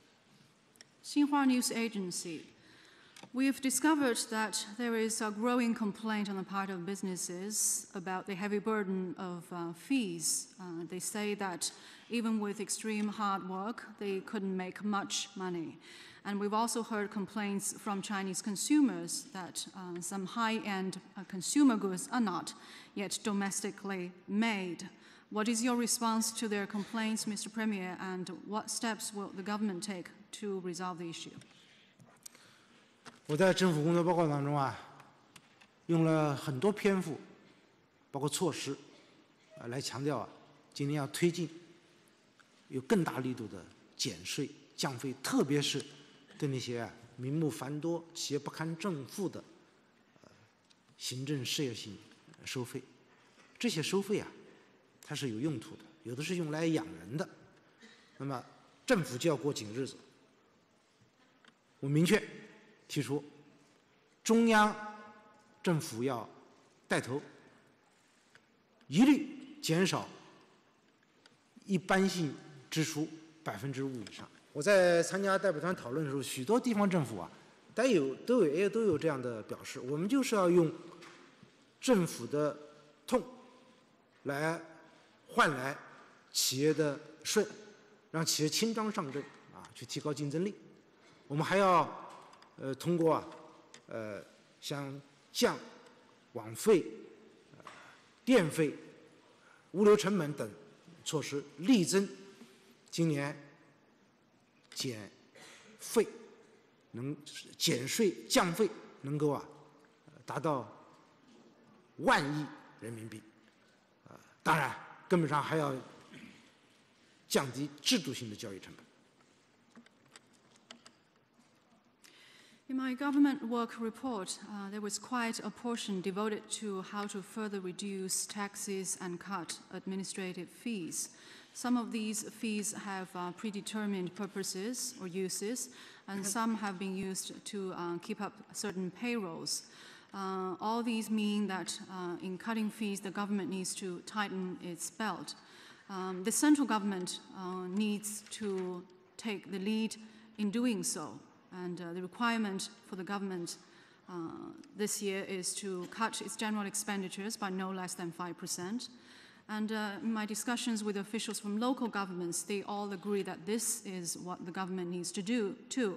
Xinhua News Agency. We've discovered that there is a growing complaint on the part of businesses about the heavy burden of uh, fees. Uh, they say that even with extreme hard work, they couldn't make much money. And we've also heard complaints from Chinese consumers that uh, some high-end uh, consumer goods are not yet domestically made. What is your response to their complaints, Mister Premier, and what steps will the government take to resolve the issue? 我在政府工作报告当中啊，用了很多篇幅，包括措施，啊，来强调啊，今年要推进有更大力度的减税降费，特别是对那些啊名目繁多、企业不堪正负的呃行政事业性收费。这些收费啊，它是有用途的，有的是用来养人的。那么政府就要过紧日子，我明确提出，中央政府要带头，一律减少一般性支出百分之五以上。我在参加代表团讨论的时候，许多地方政府啊，都有都有也都有这样的表示。我们就是要用政府的痛来换来企业的顺，让企业轻装上阵啊，去提高竞争力。我们还要呃通过啊呃像降网费、呃、电费、物流成本等措施，力争今年减费能减税降费能够啊达到万亿人民币。呃，当然根本上还要降低制度性的交易成本。 In my government work report, uh, there was quite a portion devoted to how to further reduce taxes and cut administrative fees. Some of these fees have uh, predetermined purposes or uses, and some have been used to uh, keep up certain payrolls. Uh, all these mean that uh, in cutting fees, the government needs to tighten its belt. Um, the central government uh, needs to take the lead in doing so. And uh, the requirement for the government uh, this year is to cut its general expenditures by no less than five percent. And uh, in my discussions with officials from local governments, they all agree that this is what the government needs to do too.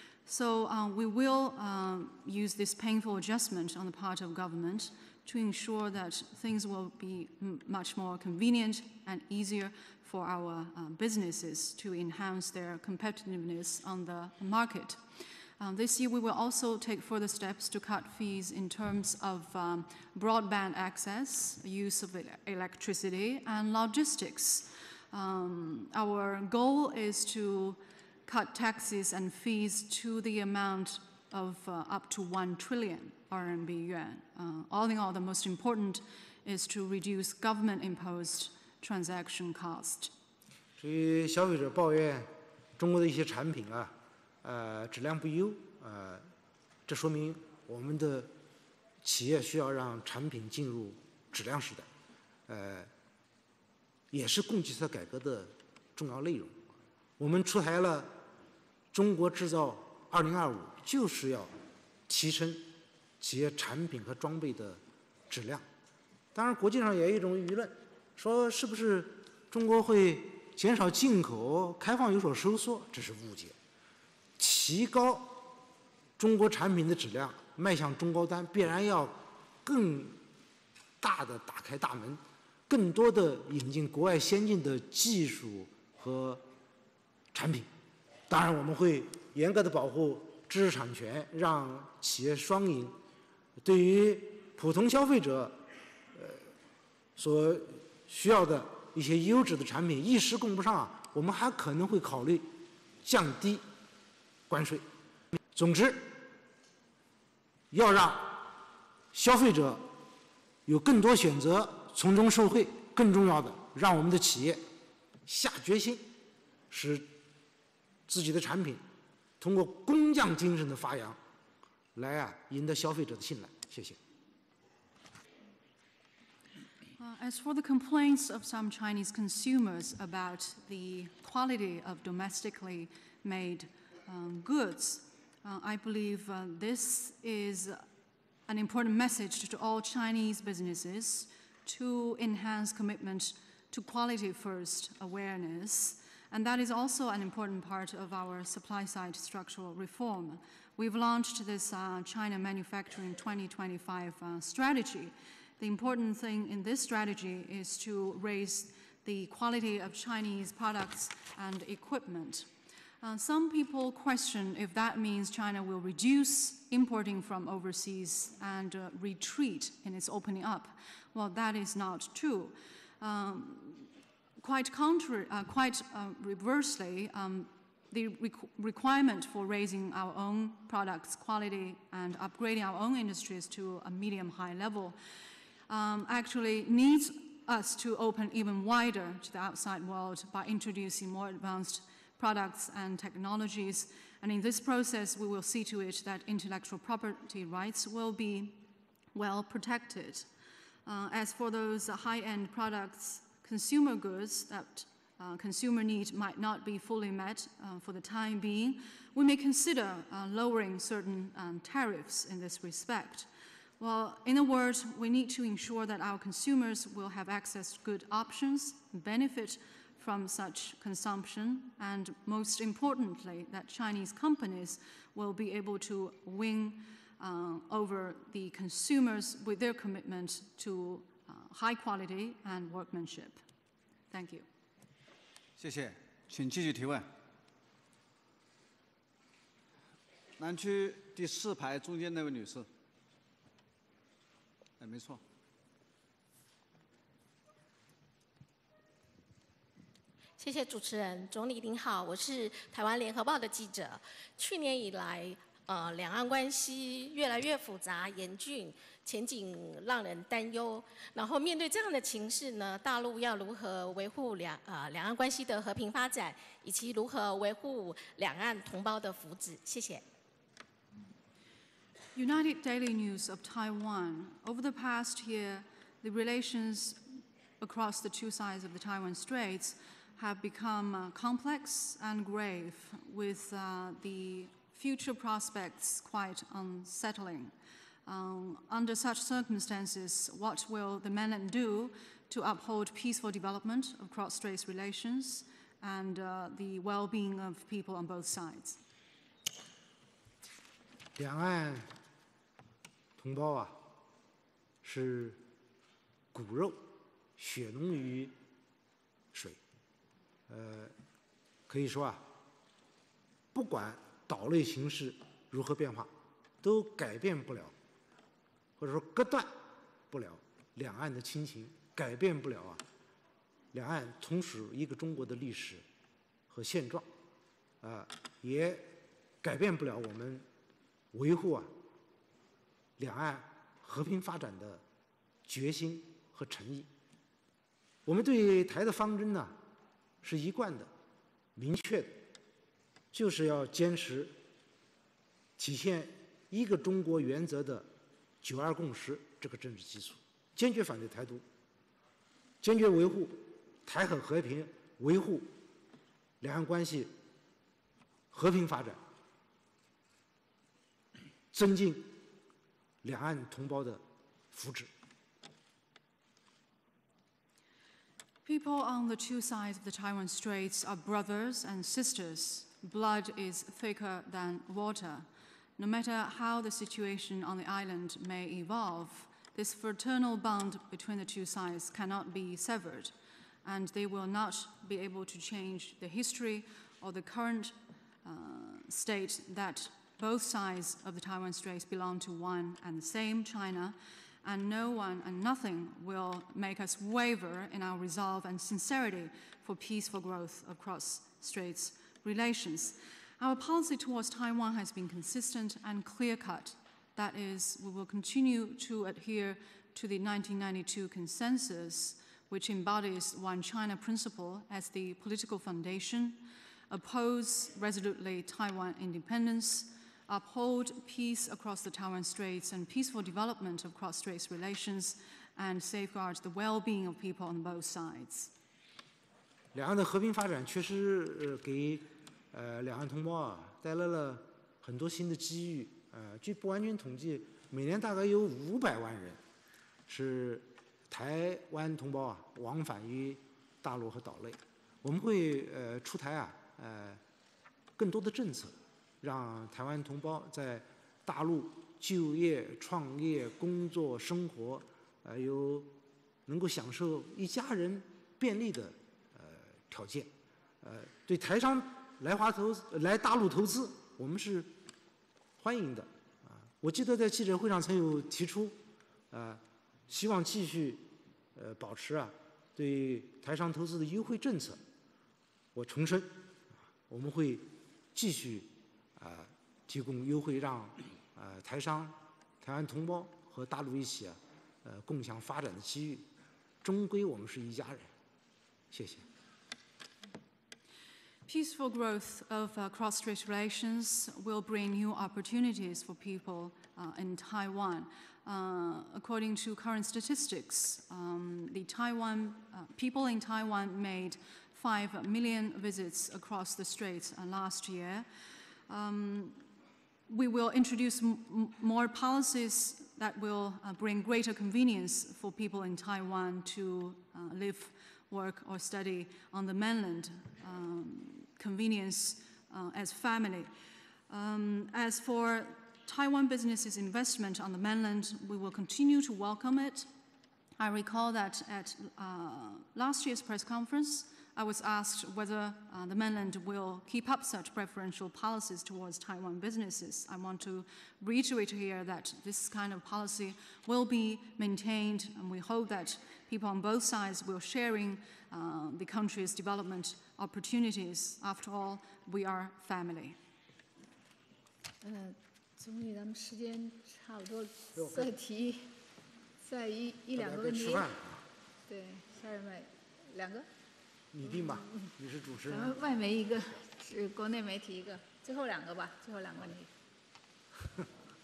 So uh, we will uh, use this painful adjustment on the part of government to ensure that things will be m much more convenient and easier for our uh, businesses to enhance their competitiveness on the market. Um, this year, we will also take further steps to cut fees in terms of um, broadband access, use of electricity, and logistics. Um, our goal is to cut taxes and fees to the amount of uh, up to one trillion R M B yuan. Uh, all in all, the most important is to reduce government-imposed transaction cost. 至于消费者抱怨中国的一些产品啊，呃，质量不优，呃，这说明我们的企业需要让产品进入质量时代，呃，也是供给侧改革的重要内容。我们出台了中国制造二零二五，就是要提升企业产品和装备的质量。当然，国际上也有一种舆论，说是不是中国会减少进口，开放有所收缩，这是误解。提高中国产品的质量，迈向中高端，必然要更大的打开大门，更多的引进国外先进的技术和产品。当然，我们会严格的保护知识产权，让企业双赢。对于普通消费者，呃，所需要的一些优质的产品一时供不上，我们还可能会考虑降低关税。总之，要让消费者有更多选择，从中受惠。更重要的，让我们的企业下决心，使自己的产品通过工匠精神的发扬，来啊赢得消费者的信赖。谢谢。 Uh, as for the complaints of some Chinese consumers about the quality of domestically made um, goods, uh, I believe uh, this is an important message to all Chinese businesses to enhance commitment to quality-first awareness. And that is also an important part of our supply-side structural reform. We've launched this uh, China Manufacturing twenty twenty-five uh, strategy. The important thing in this strategy is to raise the quality of Chinese products and equipment. Uh, some people question if that means China will reduce importing from overseas and uh, retreat in its opening up. Well, that is not true. Um, quite contrary, uh, quite uh, reversely, um, the requ requirement for raising our own products' quality and upgrading our own industries to a medium-high level Um, actually needs us to open even wider to the outside world by introducing more advanced products and technologies. And in this process, we will see to it that intellectual property rights will be well protected. Uh, as for those high-end products, consumer goods that uh, consumer need might not be fully met uh, for the time being, we may consider uh, lowering certain um, tariffs in this respect. Well, in a word, we need to ensure that our consumers will have access to good options, benefit from such consumption, and most importantly, that Chinese companies will be able to win uh, over the consumers with their commitment to uh, high quality and workmanship. Thank you. 谢谢，请继续提问。南区第四排中间那位女士。 哎，没错。 谢谢主持人，总理您好，我是台湾联合报的记者。去年以来，呃，两岸关系越来越复杂严峻，前景让人担忧。然后面对这样的情势呢，大陆要如何维护两呃两岸关系的和平发展，以及如何维护两岸同胞的福祉？谢谢。 United Daily News of Taiwan. Over the past year, the relations across the two sides of the Taiwan Straits have become uh, complex and grave, with uh, the future prospects quite unsettling. Um, under such circumstances, what will the mainland do to uphold peaceful development of cross-strait relations and uh, the well-being of people on both sides? 两岸同胞啊，是骨肉血浓于水。呃，可以说啊，不管岛内形势如何变化，都改变不了，或者说割断不了两岸的亲情，改变不了啊两岸同属一个中国的历史和现状，啊、呃，也改变不了我们维护啊两岸和平发展的决心和诚意。我们对台的方针呢，是一贯的、明确的，就是要坚持体现一个中国原则的“九二共识”这个政治基础，坚决反对台独，坚决维护台海和平，维护两岸关系和平发展，增进两岸同胞的福祉。 People on the two sides of the Taiwan Straits are brothers and sisters. Blood is thicker than water. No matter how the situation on the island may evolve, this fraternal bond between the two sides cannot be severed, and they will not be able to change the history or the current uh, state that both sides of the Taiwan Straits belong to one and the same China, and no one and nothing will make us waver in our resolve and sincerity for peaceful growth across Straits relations. Our policy towards Taiwan has been consistent and clear-cut. That is, we will continue to adhere to the nineteen ninety-two consensus, which embodies One China principle as the political foundation, oppose resolutely Taiwan independence, uphold peace across the Taiwan Straits and peaceful development of cross-straits relations, and safeguard the well-being of people on both sides. 两岸的和平发展确实呃给呃两岸同胞啊带来了很多新的机遇。呃，据不完全统计，每年大概有五百万人是台湾同胞啊往返于大陆和岛内。我们会呃出台啊呃更多的政策，让台湾同胞在大陆就业、创业、工作、生活，呃，有能够享受一家人便利的呃条件。呃，对台商来华投来大陆投资，我们是欢迎的。啊，我记得在记者会上曾有提出，啊，希望继续呃保持啊对台商投资的优惠政策。我重申，我们会继续。 啊，提供优惠让，呃，台商、台湾同胞和大陆一起啊，呃，共享发展的机遇。终归我们是一家人。谢谢。 Peaceful growth of uh, cross-strait relations will bring new opportunities for people uh, in Taiwan. Uh, according to current statistics, um, the Taiwan uh, people in Taiwan made five million visits across the straits uh, last year. Um, we will introduce m more policies that will uh, bring greater convenience for people in Taiwan to uh, live, work, or study on the mainland. Um, convenience uh, as family. Um, as for Taiwan businesses' investment on the mainland, we will continue to welcome it. I recall that at uh, last year's press conference, I was asked whether uh, the mainland will keep up such preferential policies towards Taiwan businesses. I want to reiterate here that this kind of policy will be maintained, and we hope that people on both sides will sharing uh, the country's development opportunities. After all, we are family. 呃，总理，咱们时间差不多，再提，再一一两个问题。对，下面两个。 你定吧，你是主持人。 咱们外媒一个，是国内媒体一个，最后两个吧，最后两个问题。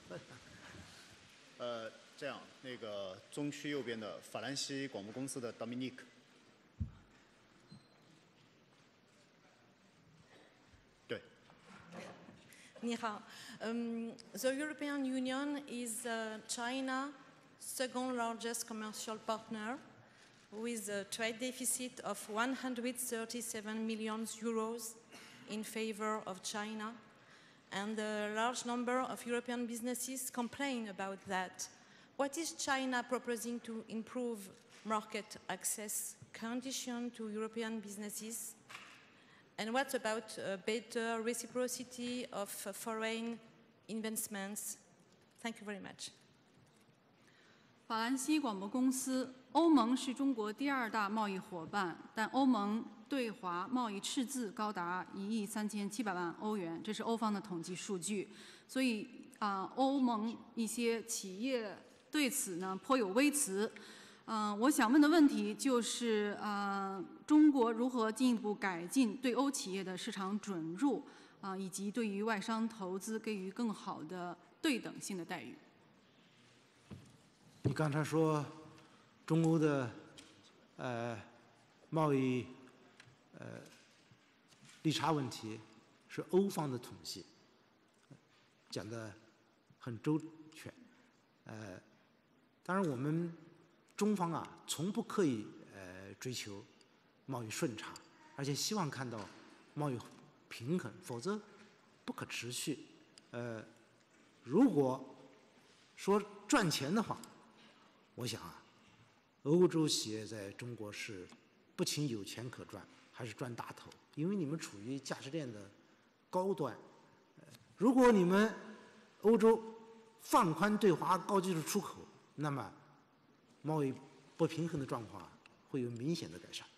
呃，这样，那个中区右边的法兰西广播公司的 Dominique。对。 你好，um, the European Union is uh, China's second largest commercial partner, with a trade deficit of one hundred thirty-seven million euros in favor of China. And a large number of European businesses complain about that. What is China proposing to improve market access conditions to European businesses? And what about uh, better reciprocity of uh, foreign investments? Thank you very much. 法兰西广播公司，欧盟是中国第二大贸易伙伴，但欧盟对华贸易赤字高达一亿三千七百万欧元，这是欧方的统计数据。所以啊、呃，欧盟一些企业对此呢颇有微词。嗯、呃，我想问的问题就是啊、呃，中国如何进一步改进对欧企业的市场准入啊、呃，以及对于外商投资给予更好的对等性的待遇？ 你刚才说中欧的呃贸易呃利差问题是欧方的统计，讲得很周全。呃，当然我们中方啊从不刻意呃追求贸易顺差，而且希望看到贸易平衡，否则不可持续。呃，如果说赚钱的话， 我想啊，欧洲企业在中国是不仅有钱可赚，还是赚大头，因为你们处于价值链的高端。如果你们欧洲放宽对华高技术出口，那么贸易不平衡的状况会有明显的改善。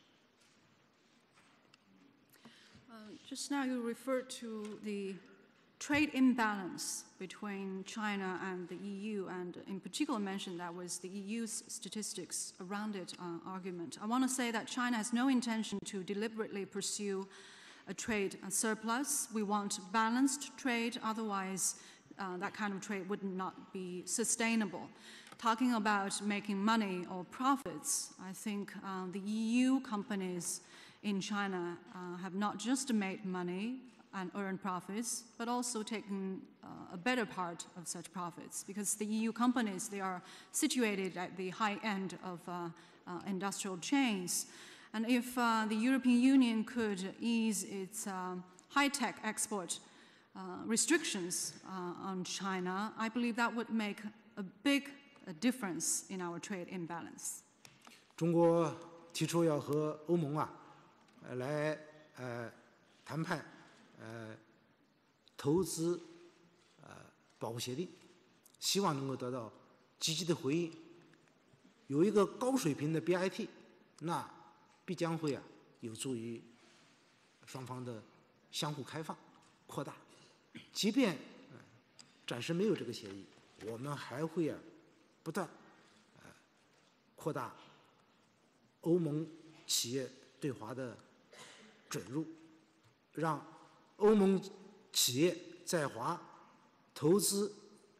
Uh, just now you referred to the trade imbalance between China and the E U, and in particular mentioned that was the E U's statistics around it uh, argument. I want to say that China has no intention to deliberately pursue a trade surplus. We want balanced trade, otherwise uh, that kind of trade would not be sustainable. Talking about making money or profits, I think uh, the E U companies in China uh, have not just made money and earn profits, but also taken uh, a better part of such profits, because the E U companies, they are situated at the high end of uh, uh, industrial chains. And if uh, the European Union could ease its uh, high-tech export uh, restrictions uh, on China, I believe that would make a big a difference in our trade imbalance. 中国提出要和欧盟啊，呃来呃谈判。 呃，投资呃保护协定，希望能够得到积极的回应。有一个高水平的 B I T， 那必将会啊有助于双方的相互开放、扩大。即便、呃、暂时没有这个协议，我们还会啊不断呃扩大欧盟企业对华的准入，让 欧盟企业在华投资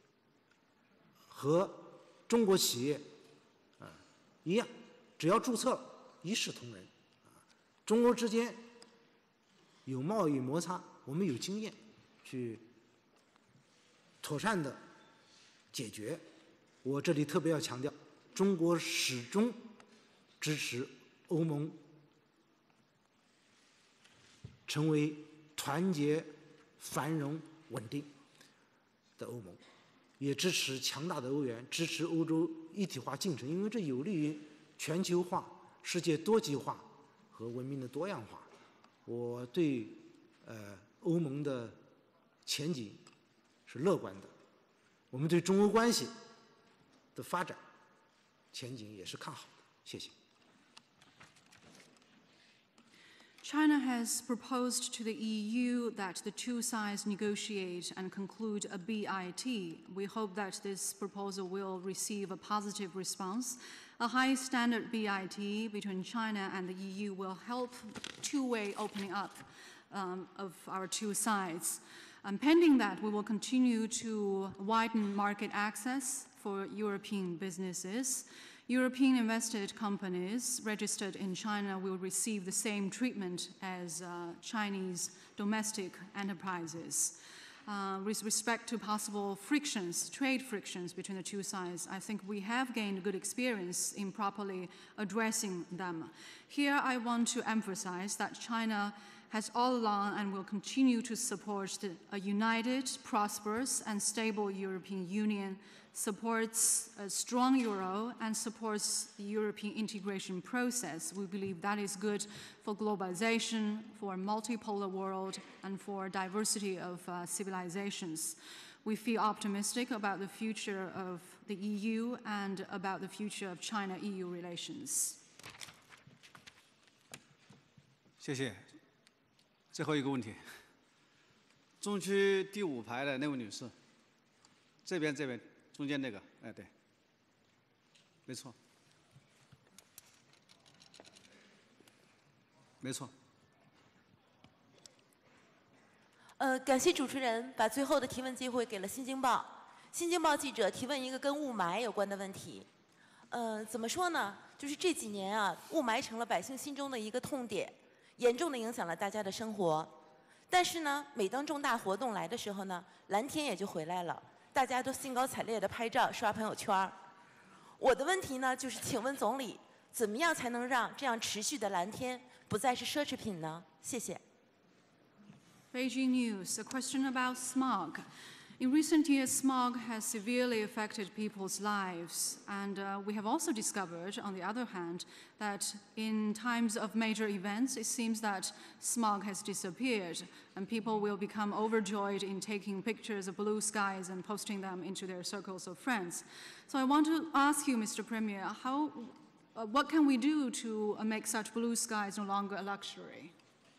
和中国企业啊一样，只要注册一视同仁。中欧之间有贸易摩擦，我们有经验去妥善的解决。我这里特别要强调，中国始终支持欧盟成为 团结、繁荣、稳定的欧盟，也支持强大的欧元，支持欧洲一体化进程，因为这有利于全球化、世界多极化和文明的多样化。我对呃欧盟的前景是乐观的，我们对中欧关系的发展前景也是看好的。谢谢。 China has proposed to the E U that the two sides negotiate and conclude a B I T. We hope that this proposal will receive a positive response. A high standard B I T between China and the E U will help two-way opening up um, of our two sides. Um, pending that, we will continue to widen market access for European businesses. European invested companies registered in China will receive the same treatment as uh, Chinese domestic enterprises. Uh, with respect to possible frictions, trade frictions between the two sides, I think we have gained good experience in properly addressing them. Here I want to emphasize that China has all along and will continue to support the, a united, prosperous, and stable European Union, supports a strong euro, and supports the European integration process. We believe that is good for globalization, for a multipolar world, and for diversity of uh, civilizations. We feel optimistic about the future of the E U and about the future of China-E U relations. 谢谢。最后一个问题，中区第五排的那位女士，这边这边。 中间那个，哎，对，没错，没错。 呃，感谢主持人把最后的提问机会给了《新京报》。《新京报》记者提问一个跟雾霾有关的问题。呃，怎么说呢？就是这几年啊，雾霾成了百姓心中的一个痛点，严重的影响了大家的生活。但是呢，每当重大活动来的时候呢，蓝天也就回来了。 大家都兴高采烈地拍照、刷朋友圈。我的问题呢，就是请问总理，怎么样才能让这样持续的蓝天不再是奢侈品呢？谢谢。 Beijing News, a question about smog. In recent years, smog has severely affected people's lives, and uh, we have also discovered, on the other hand, that in times of major events, it seems that smog has disappeared, and people will become overjoyed in taking pictures of blue skies and posting them into their circles of friends. So I want to ask you, Mister Premier, how, uh, what can we do to uh, make such blue skies no longer a luxury?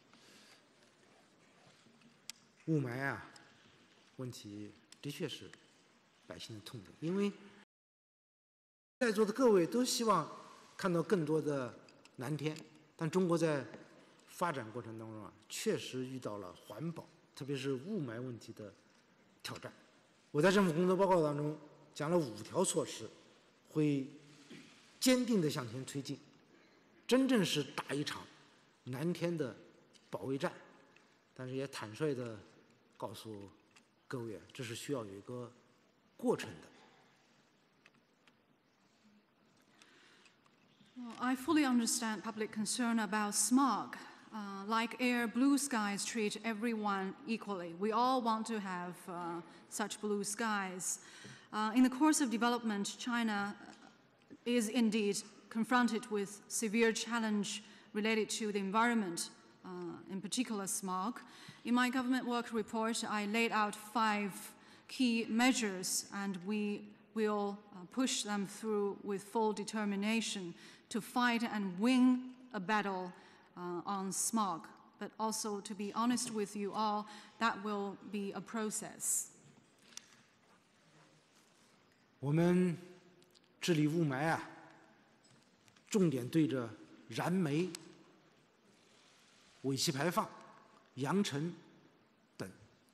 雾霾啊。 问题的确是百姓的痛点，因为在座的各位都希望看到更多的蓝天，但中国在发展过程当中啊，确实遇到了环保，特别是雾霾问题的挑战。我在政府工作报告当中讲了五条措施，会坚定地向前推进，真正是打一场蓝天的保卫战。但是也坦率地告诉 各位，这是需要有一个过程的。 Well, I fully understand public concern about smog. Uh, like air, blue skies treat everyone equally. We all want to have uh, such blue skies. Uh, in the course of development, China is indeed confronted with severe challenge related to the environment, uh, in particular smog. In my government work report, I laid out five key measures, and we will uh, push them through with full determination to fight and win a battle uh, on smog. But also, to be honest with you all, that will be a process. 我们治理雾霾啊，重点对着燃煤、尾气排放、扬尘等。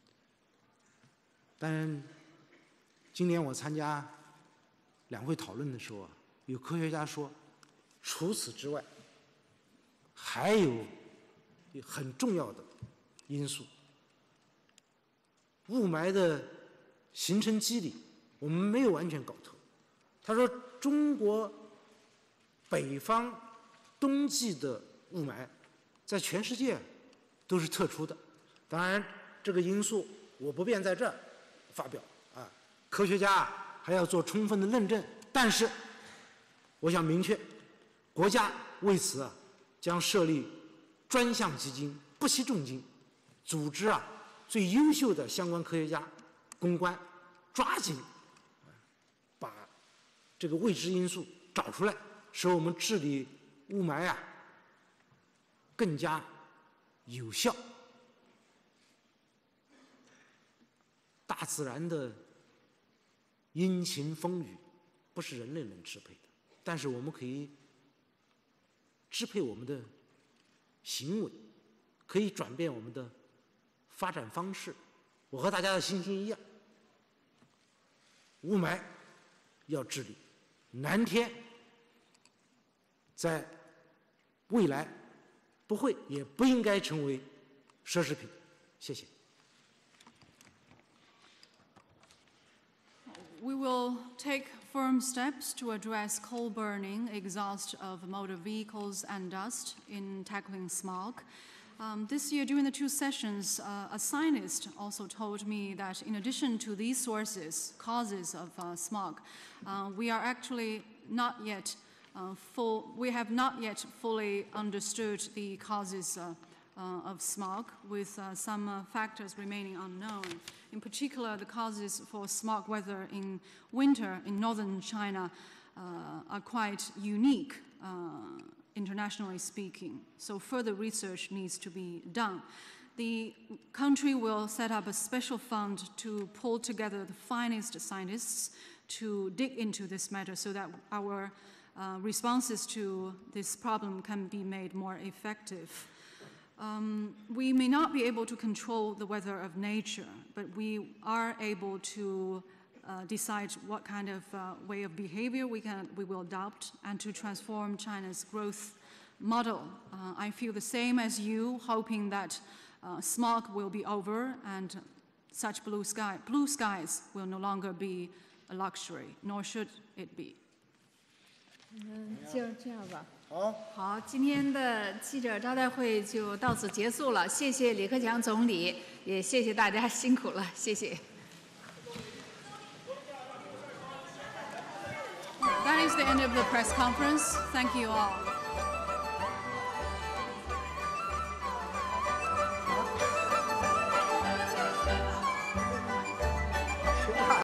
但今年我参加两会讨论的时候啊，有科学家说，除此之外，还有很重要的因素。雾霾的形成机理，我们没有完全搞透。他说，中国北方冬季的雾霾，在全世界都是特殊的。当然，这个因素我不便在这儿发表啊，科学家还要做充分的论证。但是，我想明确，国家为此啊将设立专项基金，不惜重金，组织啊最优秀的相关科学家、公关，抓紧把这个未知因素找出来，使我们治理雾霾啊更加有效。大自然的阴晴风雨不是人类能支配的，但是我们可以支配我们的行为，可以转变我们的发展方式。我和大家的心情一样，雾霾要治理，蓝天在未来不会也不应该成为奢侈品。谢谢。 We will take firm steps to address coal burning, exhaust of motor vehicles, and dust in tackling smog. Um, this year, during the two sessions, uh, a scientist also told me that in addition to these sources, causes of uh, smog, uh, we are actually not yet uh, full, we have not yet fully understood the causes uh, uh, of smog, with uh, some uh, factors remaining unknown. In particular, the causes for smog weather in winter in northern China uh, are quite unique, uh, internationally speaking. So further research needs to be done. The country will set up a special fund to pull together the finest scientists to dig into this matter so that our uh, responses to this problem can be made more effective. Um, we may not be able to control the weather of nature, but we are able to uh, decide what kind of uh, way of behavior we, can, we will adopt and to transform China's growth model. Uh, I feel the same as you, hoping that uh, smog will be over and such blue, sky, blue skies will no longer be a luxury, nor should it be. 嗯，就这样吧。好，好，今天的记者招待会就到此结束了。谢谢李克强总理，也谢谢大家辛苦了，谢谢。 That is the end of the press conference. Thank you all.